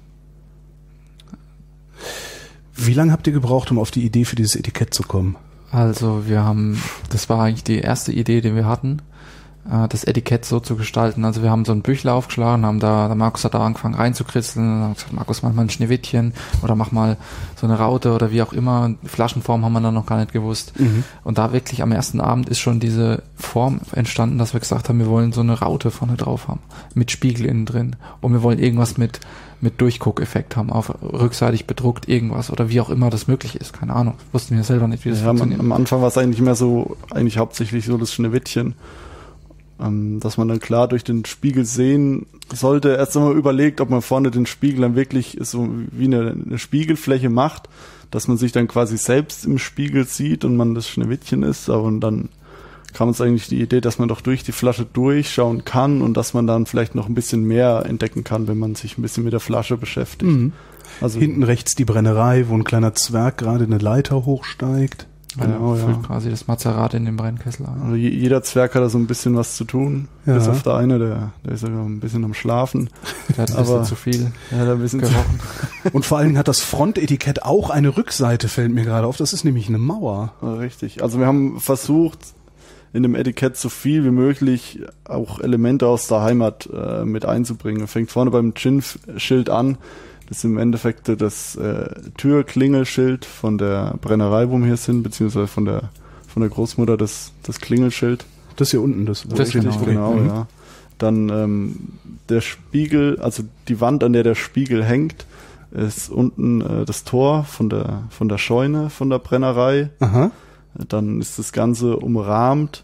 A: Wie lange habt ihr gebraucht, um auf die Idee für dieses Etikett zu kommen?
B: Also das war eigentlich die erste Idee, die wir hatten, das Etikett so zu gestalten. Also wir haben so ein Büchle aufgeschlagen, der Markus hat da angefangen reinzukritzeln, und dann gesagt, Markus, mach mal ein Schneewittchen oder mach mal so eine Raute oder wie auch immer. Flaschenform haben wir dann noch gar nicht gewusst. Und da wirklich am ersten Abend ist schon diese Form entstanden, dass wir gesagt haben, wir wollen so eine Raute vorne drauf haben, mit Spiegel innen drin. Und wir wollen irgendwas mit Durchguckeffekt haben, auf rückseitig bedruckt irgendwas oder wie auch immer das möglich ist. Keine Ahnung. Wussten wir selber nicht, wie das funktioniert.
C: Am Anfang war es eigentlich hauptsächlich so das Schneewittchen. dass man dann klar durch den Spiegel sehen sollte. Erst einmal überlegt, ob man vorne den Spiegel dann wirklich so wie eine Spiegelfläche macht, dass man sich dann quasi selbst im Spiegel sieht und man das Schneewittchen ist. Aber dann kam uns eigentlich die Idee, dass man doch durch die Flasche durchschauen kann und dass man dann vielleicht noch ein bisschen mehr entdecken kann, wenn man sich ein bisschen mit der Flasche beschäftigt.
A: Mhm. Also hinten rechts die Brennerei, wo ein kleiner Zwerg gerade eine Leiter hochsteigt.
B: Genau, füllt quasi das Mazerat in den Brennkessel ein.
C: Also jeder Zwerg hat da so ein bisschen was zu tun. Ja. Bis auf der eine, der ist ja ein bisschen am Schlafen.
B: Der hat ein bisschen zu viel
C: gerochen.
A: Und vor allen Dingen hat das Frontetikett auch eine Rückseite, fällt mir gerade auf. Das ist nämlich eine Mauer.
C: Ja, richtig. Also wir haben versucht, in dem Etikett so viel wie möglich auch Elemente aus der Heimat mit einzubringen. Fängt vorne beim Gin-Schild an. Das ist im Endeffekt das Türklingelschild von der Brennerei, wo wir hier sind, beziehungsweise von der Großmutter das Klingelschild.
A: Das hier unten, das
C: genau, ja. Dann der Spiegel, also die Wand, an der der Spiegel hängt, ist unten das Tor von der Scheune von der Brennerei.
A: Aha.
C: Dann ist das Ganze umrahmt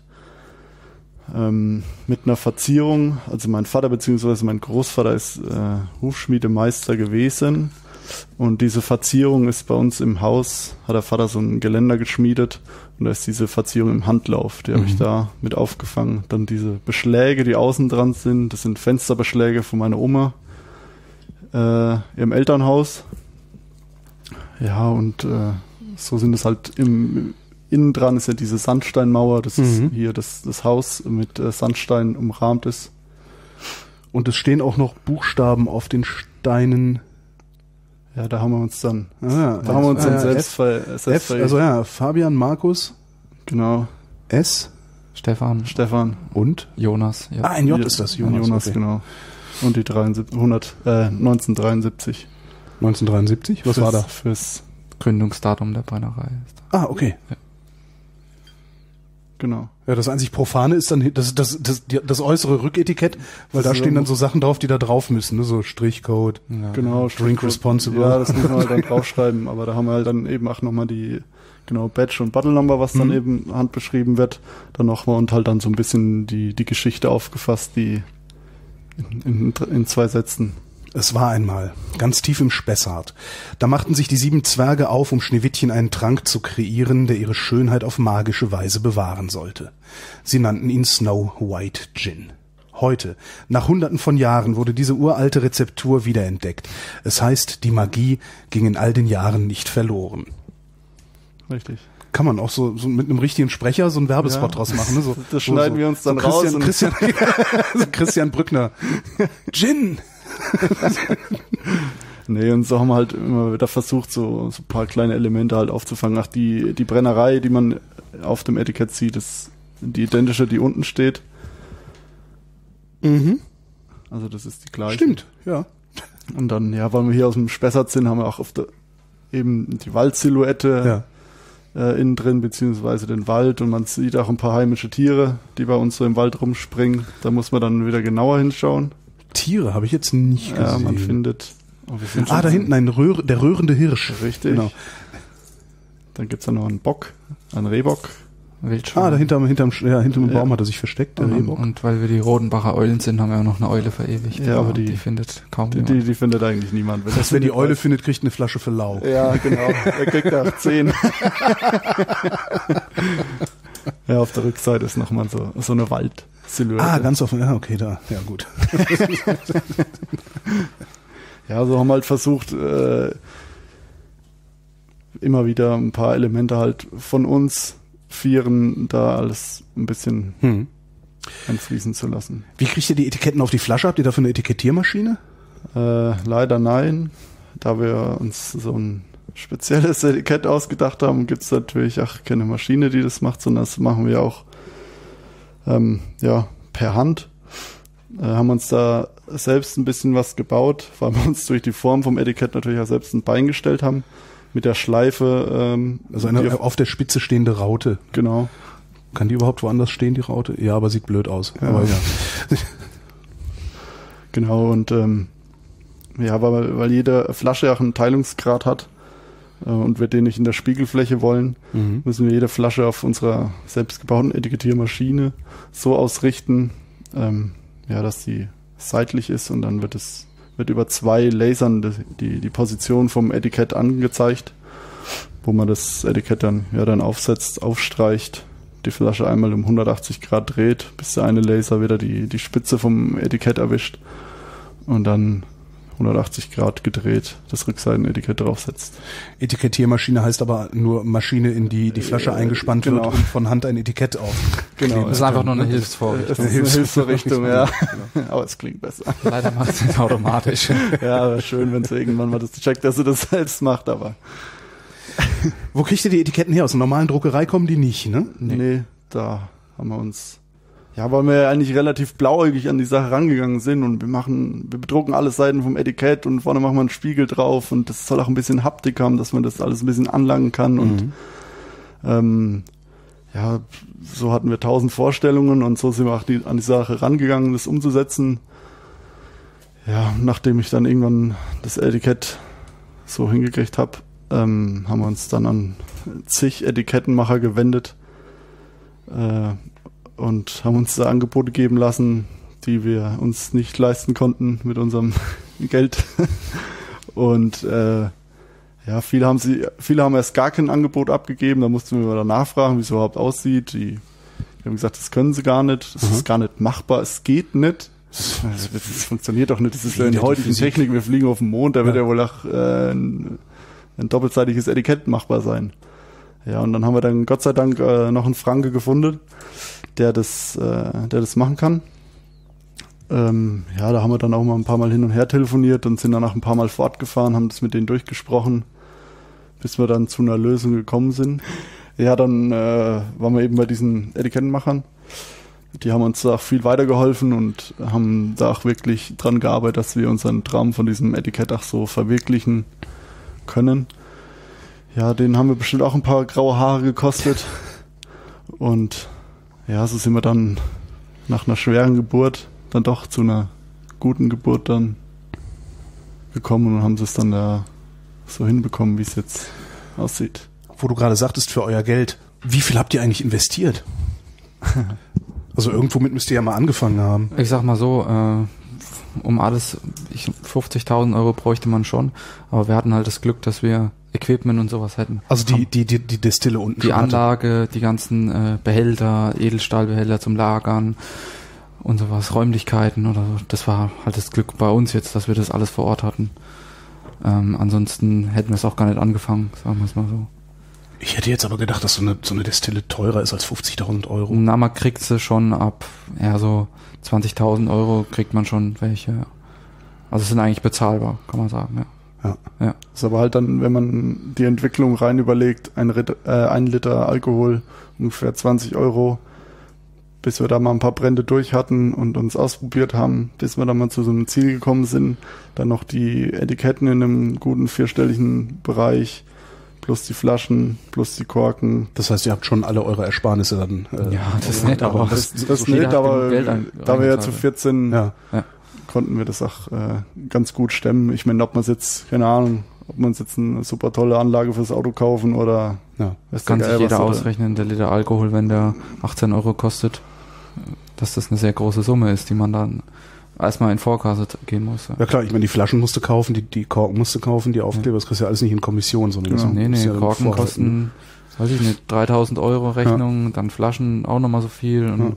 C: mit einer Verzierung. Also mein Vater bzw. mein Großvater ist Hufschmiedemeister gewesen und diese Verzierung ist bei uns im Haus, hat der Vater so ein Geländer geschmiedet und da ist diese Verzierung im Handlauf, die habe ich da mit aufgefangen. Dann diese Beschläge, die außen dran sind, das sind Fensterbeschläge von meiner Oma im Elternhaus. Ja, und so sind es halt innen dran ist ja diese Sandsteinmauer, das ist hier das Haus mit Sandstein umrahmt ist.
A: Und es stehen auch noch Buchstaben auf den Steinen.
C: Ja, da haben wir uns dann,
A: selbst also ja, Fabian, Markus.
C: Genau.
A: S.
B: Stefan.
A: Und?
B: Jonas.
A: Ja. Ein J ist das,
C: Jonas, okay. Genau. Und die 1973.
A: 1973? Was war da?
B: Fürs Gründungsdatum der Brennerei.
A: Ah, okay.
B: Ja.
C: Genau.
A: Ja, das einzig Profane ist dann das äußere Rücketikett, weil da stehen dann so Sachen drauf, die da drauf müssen, ne? So Strichcode,
C: genau,
A: Drink Responsible.
C: Ja, das muss man halt dann draufschreiben, aber da haben wir halt dann eben auch nochmal die Badge und Battle Number, was dann eben handbeschrieben wird, dann nochmal und halt dann so ein bisschen die Geschichte aufgefasst, die in 2 Sätzen.
A: Es war einmal, ganz tief im Spessart. Da machten sich die 7 Zwerge auf, um Schneewittchen einen Trank zu kreieren, der ihre Schönheit auf magische Weise bewahren sollte. Sie nannten ihn Snow White Gin. Heute, nach Hunderten von Jahren, wurde diese uralte Rezeptur wiederentdeckt. Es heißt, die Magie ging in all den Jahren nicht verloren.
C: Richtig.
A: Kann man auch so mit einem richtigen Sprecher so einen Werbespot draus machen. Ne? So,
C: das schneiden wir uns dann raus.
A: Christian Brückner. Gin!
C: Nee, und so haben wir halt immer wieder versucht, so ein paar kleine Elemente halt aufzufangen. Ach, die Brennerei, die man auf dem Etikett sieht, ist die identische, die unten steht.
A: Mhm.
C: Also das ist die gleiche.
A: Stimmt, ja.
C: Und dann, ja, weil wir hier aus dem Spessart sind, haben wir auch eben die Waldsilhouette innen drin, beziehungsweise den Wald, und man sieht auch ein paar heimische Tiere, die bei uns so im Wald rumspringen. Da muss man dann wieder genauer hinschauen.
A: Tiere habe ich jetzt nicht gesehen.
C: Ja, man findet...
A: da hinten der röhrende Hirsch.
C: Richtig. Genau. Dann gibt's da noch einen Bock, einen Rehbock.
A: Wildschwein. Da hinterm Baum hat er sich versteckt, der Rehbock.
B: Und weil wir die Rodenbacher Eulen sind, haben wir auch noch eine Eule verewigt.
C: Ja, aber
B: die findet kaum
C: jemand. Die findet eigentlich niemand.
A: Das heißt, wer die Eule findet, kriegt eine Flasche Verlau.
C: Ja, genau. Er kriegt auch 10. Ja, auf der Rückseite ist nochmal so eine Waldsilhouette.
A: Ah, ganz offen. Ja, okay, da. Ja, gut.
C: Ja, so haben wir halt versucht, immer wieder ein paar Elemente halt von uns Vieren da alles ein bisschen einfließen zu lassen.
A: Wie kriegt ihr die Etiketten auf die Flasche? Habt ihr dafür eine Etikettiermaschine?
C: Leider nein. Da wir uns so ein spezielles Etikett ausgedacht haben, gibt es natürlich auch keine Maschine, die das macht, sondern das machen wir auch per Hand. Haben uns da selbst ein bisschen was gebaut, weil wir uns durch die Form vom Etikett natürlich auch selbst ein Bein gestellt haben. Mit der Schleife.
A: Also eine auf der Spitze stehende Raute.
C: Genau.
A: Kann die überhaupt woanders stehen, die Raute? Ja, aber sieht blöd aus.
C: Ja.
A: Aber ja.
C: Genau, und weil jede Flasche auch einen Teilungsgrad hat und wir den nicht in der Spiegelfläche wollen, müssen wir jede Flasche auf unserer selbstgebauten Etikettiermaschine so ausrichten, dass die seitlich ist und dann wird über 2 Lasern die Position vom Etikett angezeigt, wo man das Etikett dann aufsetzt, aufstreicht, die Flasche einmal um 180 Grad dreht, bis der eine Laser wieder die Spitze vom Etikett erwischt und dann 180 Grad gedreht das Rückseitenetikett draufsetzt.
A: Etikettiermaschine heißt aber nur Maschine, in die Flasche eingespannt wird und von Hand ein Etikett auf.
B: Genau. Das ist einfach nur eine Hilfsvorrichtung.
C: Das ist eine Hilfsvorrichtung, ja. Aber es klingt besser.
B: Leider macht es nicht automatisch.
C: Ja, aber schön, wenn es irgendwann mal das checkt, dass sie das selbst macht, aber.
A: Wo kriegt ihr die Etiketten her? Aus einer normalen Druckerei kommen die nicht, ne?
C: Nee, da haben wir uns... Ja, weil wir eigentlich relativ blauäugig an die Sache rangegangen sind und wir bedrucken alle Seiten vom Etikett und vorne machen wir einen Spiegel drauf und das soll auch ein bisschen Haptik haben, dass man das alles ein bisschen anlangen kann und so hatten wir 1000 Vorstellungen und so sind wir auch an die Sache rangegangen, das umzusetzen. Ja, nachdem ich dann irgendwann das Etikett so hingekriegt habe, haben wir uns dann an zig Etikettenmacher gewendet, und haben uns da Angebote geben lassen, die wir uns nicht leisten konnten mit unserem Geld. Und viele haben erst gar kein Angebot abgegeben, da mussten wir dann nachfragen, wie es überhaupt aussieht. Die haben gesagt, das können sie gar nicht, das ist gar nicht machbar, es geht nicht. Das funktioniert doch nicht, das ist ja in der heutigen Technik, wir fliegen auf den Mond, da wird ja wohl auch ein doppelseitiges Etikett machbar sein. Ja, und dann haben wir dann Gott sei Dank noch einen Franke gefunden, der das machen kann. Da haben wir dann auch mal ein paar Mal hin und her telefoniert und sind danach ein paar Mal fortgefahren, haben das mit denen durchgesprochen, bis wir dann zu einer Lösung gekommen sind. Ja, dann waren wir eben bei diesen Etikettenmachern. Die haben uns da auch viel weitergeholfen und haben da auch wirklich dran gearbeitet, dass wir unseren Traum von diesem Etikett auch so verwirklichen können. Ja, denen haben wir bestimmt auch ein paar graue Haare gekostet. Und ja, so sind wir dann nach einer schweren Geburt dann doch zu einer guten Geburt dann gekommen und haben es dann da so hinbekommen, wie es jetzt aussieht.
A: Wo du gerade sagtest, für euer Geld, wie viel habt ihr eigentlich investiert? Also irgendwo mit müsst ihr ja mal angefangen haben.
B: Ich sag mal so, um alles, 50.000 Euro bräuchte man schon, aber wir hatten halt das Glück, dass wir Equipment und sowas hätten.
A: Also die Destille unten.
B: Die Anlage, die ganzen Behälter, Edelstahlbehälter zum Lagern und sowas, Räumlichkeiten oder so. Das war halt das Glück bei uns jetzt, dass wir das alles vor Ort hatten. Ansonsten hätten wir es auch gar nicht angefangen, sagen wir es mal so.
A: Ich hätte jetzt aber gedacht, dass so eine Destille teurer ist als 50.000 Euro.
B: Na, man kriegt sie schon ab, so 20.000 Euro kriegt man schon welche. Also sind eigentlich bezahlbar, kann man sagen, ja.
C: Ja. Das ist aber halt dann, wenn man die Entwicklung rein überlegt, ein Liter Alkohol, ungefähr 20 Euro, bis wir da mal ein paar Brände durch hatten und uns ausprobiert haben, bis wir dann mal zu so einem Ziel gekommen sind. Dann noch die Etiketten in einem guten vierstelligen Bereich, plus die Flaschen, plus die Korken.
A: Das heißt, ihr habt schon alle eure Ersparnisse dann...
B: ja, das ist nett, aber...
C: Das ist nett, aber da wir ja zu 14... konnten wir das auch ganz gut stemmen. Ich meine, ob man jetzt eine super tolle Anlage fürs Auto kaufen oder...
B: Ja, das kann sich jeder ausrechnen, der Liter Alkohol, wenn der 18 Euro kostet, dass das eine sehr große Summe ist, die man dann erstmal in Vorkasse gehen muss.
A: Ja klar, ich meine, die Flaschen musst du kaufen, die Korken musst du kaufen, die Aufkleber, das kriegst du ja alles nicht in Kommission, sondern
B: Nee, Korken kosten, weiß ich nicht, 3.000 Euro Rechnung, dann Flaschen auch nochmal so viel. Und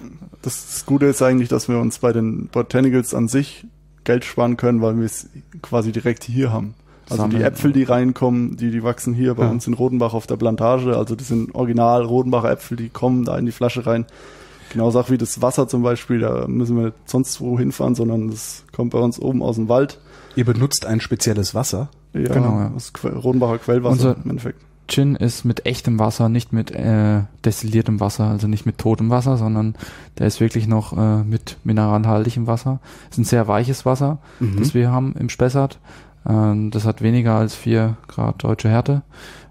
C: das Gute ist eigentlich, dass wir uns bei den Botanicals an sich Geld sparen können, weil wir es quasi direkt hier haben. Also die Äpfel, die reinkommen, die wachsen hier bei uns in Rodenbach auf der Plantage. Also das sind original Rodenbacher Äpfel, die kommen da in die Flasche rein. Genauso auch wie das Wasser zum Beispiel, da müssen wir nicht sonst wo hinfahren, sondern das kommt bei uns oben aus dem Wald.
A: Ihr benutzt ein spezielles Wasser?
C: Ja, genau. Das Rodenbacher Quellwasser im Endeffekt.
B: Gin ist mit echtem Wasser, nicht mit destilliertem Wasser, also nicht mit totem Wasser, sondern der ist wirklich noch mit mineralhaltigem Wasser. Das ist ein sehr weiches Wasser, das wir haben im Spessart. Das hat weniger als 4 Grad deutsche Härte.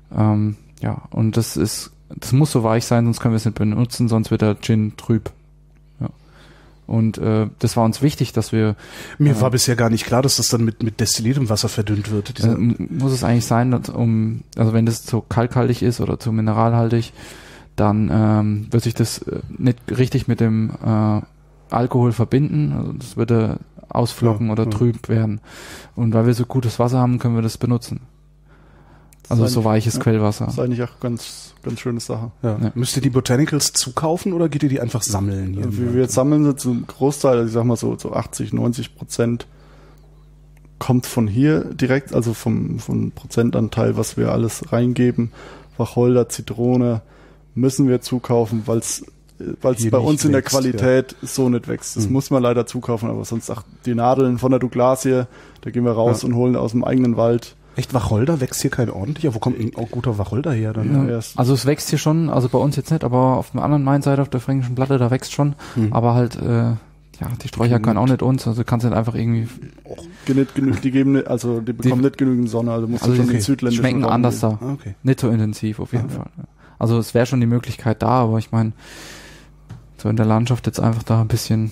B: Und das muss so weich sein, sonst können wir es nicht benutzen, sonst wird der Gin trüb. Ja. Und das war uns wichtig, dass wir...
A: Mir war bisher gar nicht klar, dass das dann mit destilliertem Wasser verdünnt wird.
B: Muss es eigentlich sein, also wenn das zu kalkhaltig ist oder zu mineralhaltig, dann wird sich das nicht richtig mit dem Alkohol verbinden, also das würde ausflocken oder trüb werden. Und weil wir so gutes Wasser haben, können wir das benutzen. Also so weiches Quellwasser.
C: Das ist eigentlich auch ganz schöne Sache.
A: Ja. Müsst ihr die Botanicals zukaufen oder geht ihr die einfach sammeln? Hier
C: Wie wir jetzt sammeln, sind zum Großteil, also ich sag mal so 80-90% kommt von hier direkt, also vom Prozentanteil, was wir alles reingeben. Wacholder, Zitrone müssen wir zukaufen, weil es bei uns in der Qualität so nicht wächst. Das muss man leider zukaufen, aber sonst auch die Nadeln von der Douglasie, da gehen wir raus und holen aus dem eigenen Wald.
A: Echt, Wacholder wächst hier kein ordentlicher? Wo kommt auch guter Wacholder her dann?
B: Ja. Also es wächst hier schon, also bei uns jetzt nicht, aber auf der anderen Mainseite, auf der Fränkischen Platte, da wächst schon, aber halt, die Sträucher können auch nicht uns, also kannst du nicht einfach irgendwie...
C: Die bekommen nicht genügend Sonne, also musst du schon den südländischen
B: schmecken
C: Raum
B: anders da, nicht so intensiv auf jeden Fall. Also es wäre schon die Möglichkeit da, aber ich meine, so in der Landschaft jetzt einfach da ein bisschen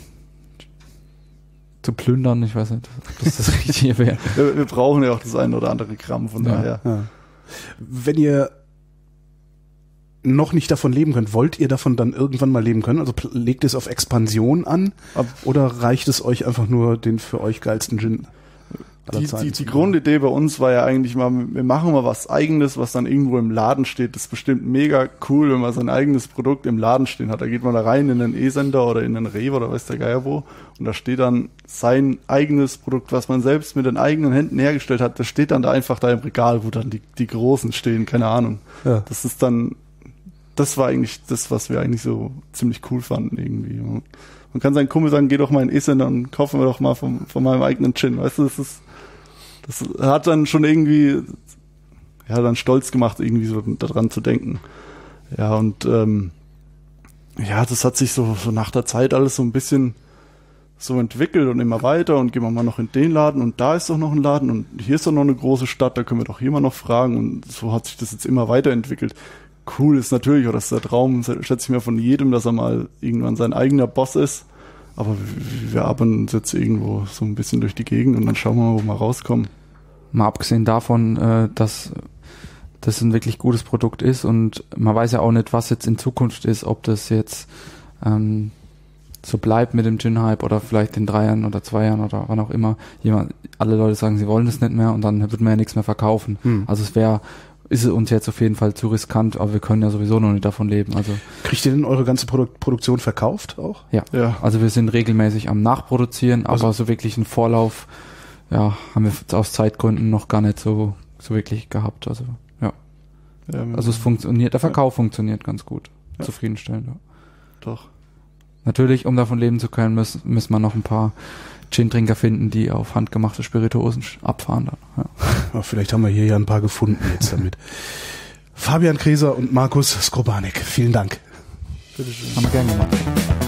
B: zu plündern, ich weiß nicht, ob das Richtige wäre.
C: Wir brauchen ja auch das ein oder andere Gramm, von daher.
A: Ja. Wenn ihr noch nicht davon leben könnt, wollt ihr davon dann irgendwann mal leben können? Also legt es auf Expansion an oder reicht es euch einfach nur den für euch geilsten Gin?
C: Die Grundidee bei uns war ja eigentlich mal, wir machen mal was Eigenes, was dann irgendwo im Laden steht. Das ist bestimmt mega cool, wenn man sein eigenes Produkt im Laden stehen hat. Da geht man da rein in den E-Sender oder in den Rewe oder weiß der Geier wo und da steht dann sein eigenes Produkt, was man selbst mit den eigenen Händen hergestellt hat. Das steht dann da einfach da im Regal, wo dann die Großen stehen, keine Ahnung. Ja. Das war eigentlich das, was wir eigentlich so ziemlich cool fanden irgendwie. Man kann seinen Kumpel sagen, geh doch mal in den E-Sender und kaufen wir doch mal von meinem eigenen Gin. Weißt du, das hat dann schon irgendwie, dann stolz gemacht, irgendwie so daran zu denken. Ja, und das hat sich so nach der Zeit alles so ein bisschen so entwickelt und immer weiter und gehen wir mal noch in den Laden und da ist doch noch ein Laden und hier ist doch noch eine große Stadt, da können wir doch hier mal noch fragen und so hat sich das jetzt immer weiterentwickelt. Cool ist natürlich, oder das ist der Traum, schätze ich mir von jedem, dass er mal irgendwann sein eigener Boss ist. Aber wir arbeiten jetzt irgendwo so ein bisschen durch die Gegend und dann schauen wir mal, wo wir rauskommen.
B: Mal abgesehen davon, dass das ein wirklich gutes Produkt ist und man weiß ja auch nicht, was jetzt in Zukunft ist, ob das jetzt so bleibt mit dem Gin-Hype oder vielleicht in 3 Jahren oder 2 Jahren oder wann auch immer. Alle Leute sagen, sie wollen das nicht mehr und dann wird man ja nichts mehr verkaufen. Also ist es uns jetzt auf jeden Fall zu riskant, aber wir können ja sowieso noch nicht davon leben. Also
A: kriegt ihr denn eure ganze Produktion verkauft auch?
B: Ja. Also wir sind regelmäßig am Nachproduzieren, aber so wirklich einen Vorlauf, haben wir aus Zeitgründen noch gar nicht so wirklich gehabt. Also also es funktioniert, der Verkauf funktioniert ganz gut, zufriedenstellend. Ja.
C: Doch.
B: Natürlich, um davon leben zu können, müssen wir noch ein paar Gin-Trinker finden, die auf handgemachte Spirituosen abfahren dann.
A: Ja, vielleicht haben wir hier ja ein paar gefunden jetzt damit. Fabian Kreser und Markus Skrobanek, vielen Dank.
B: Bitteschön. Haben wir gerne gemacht.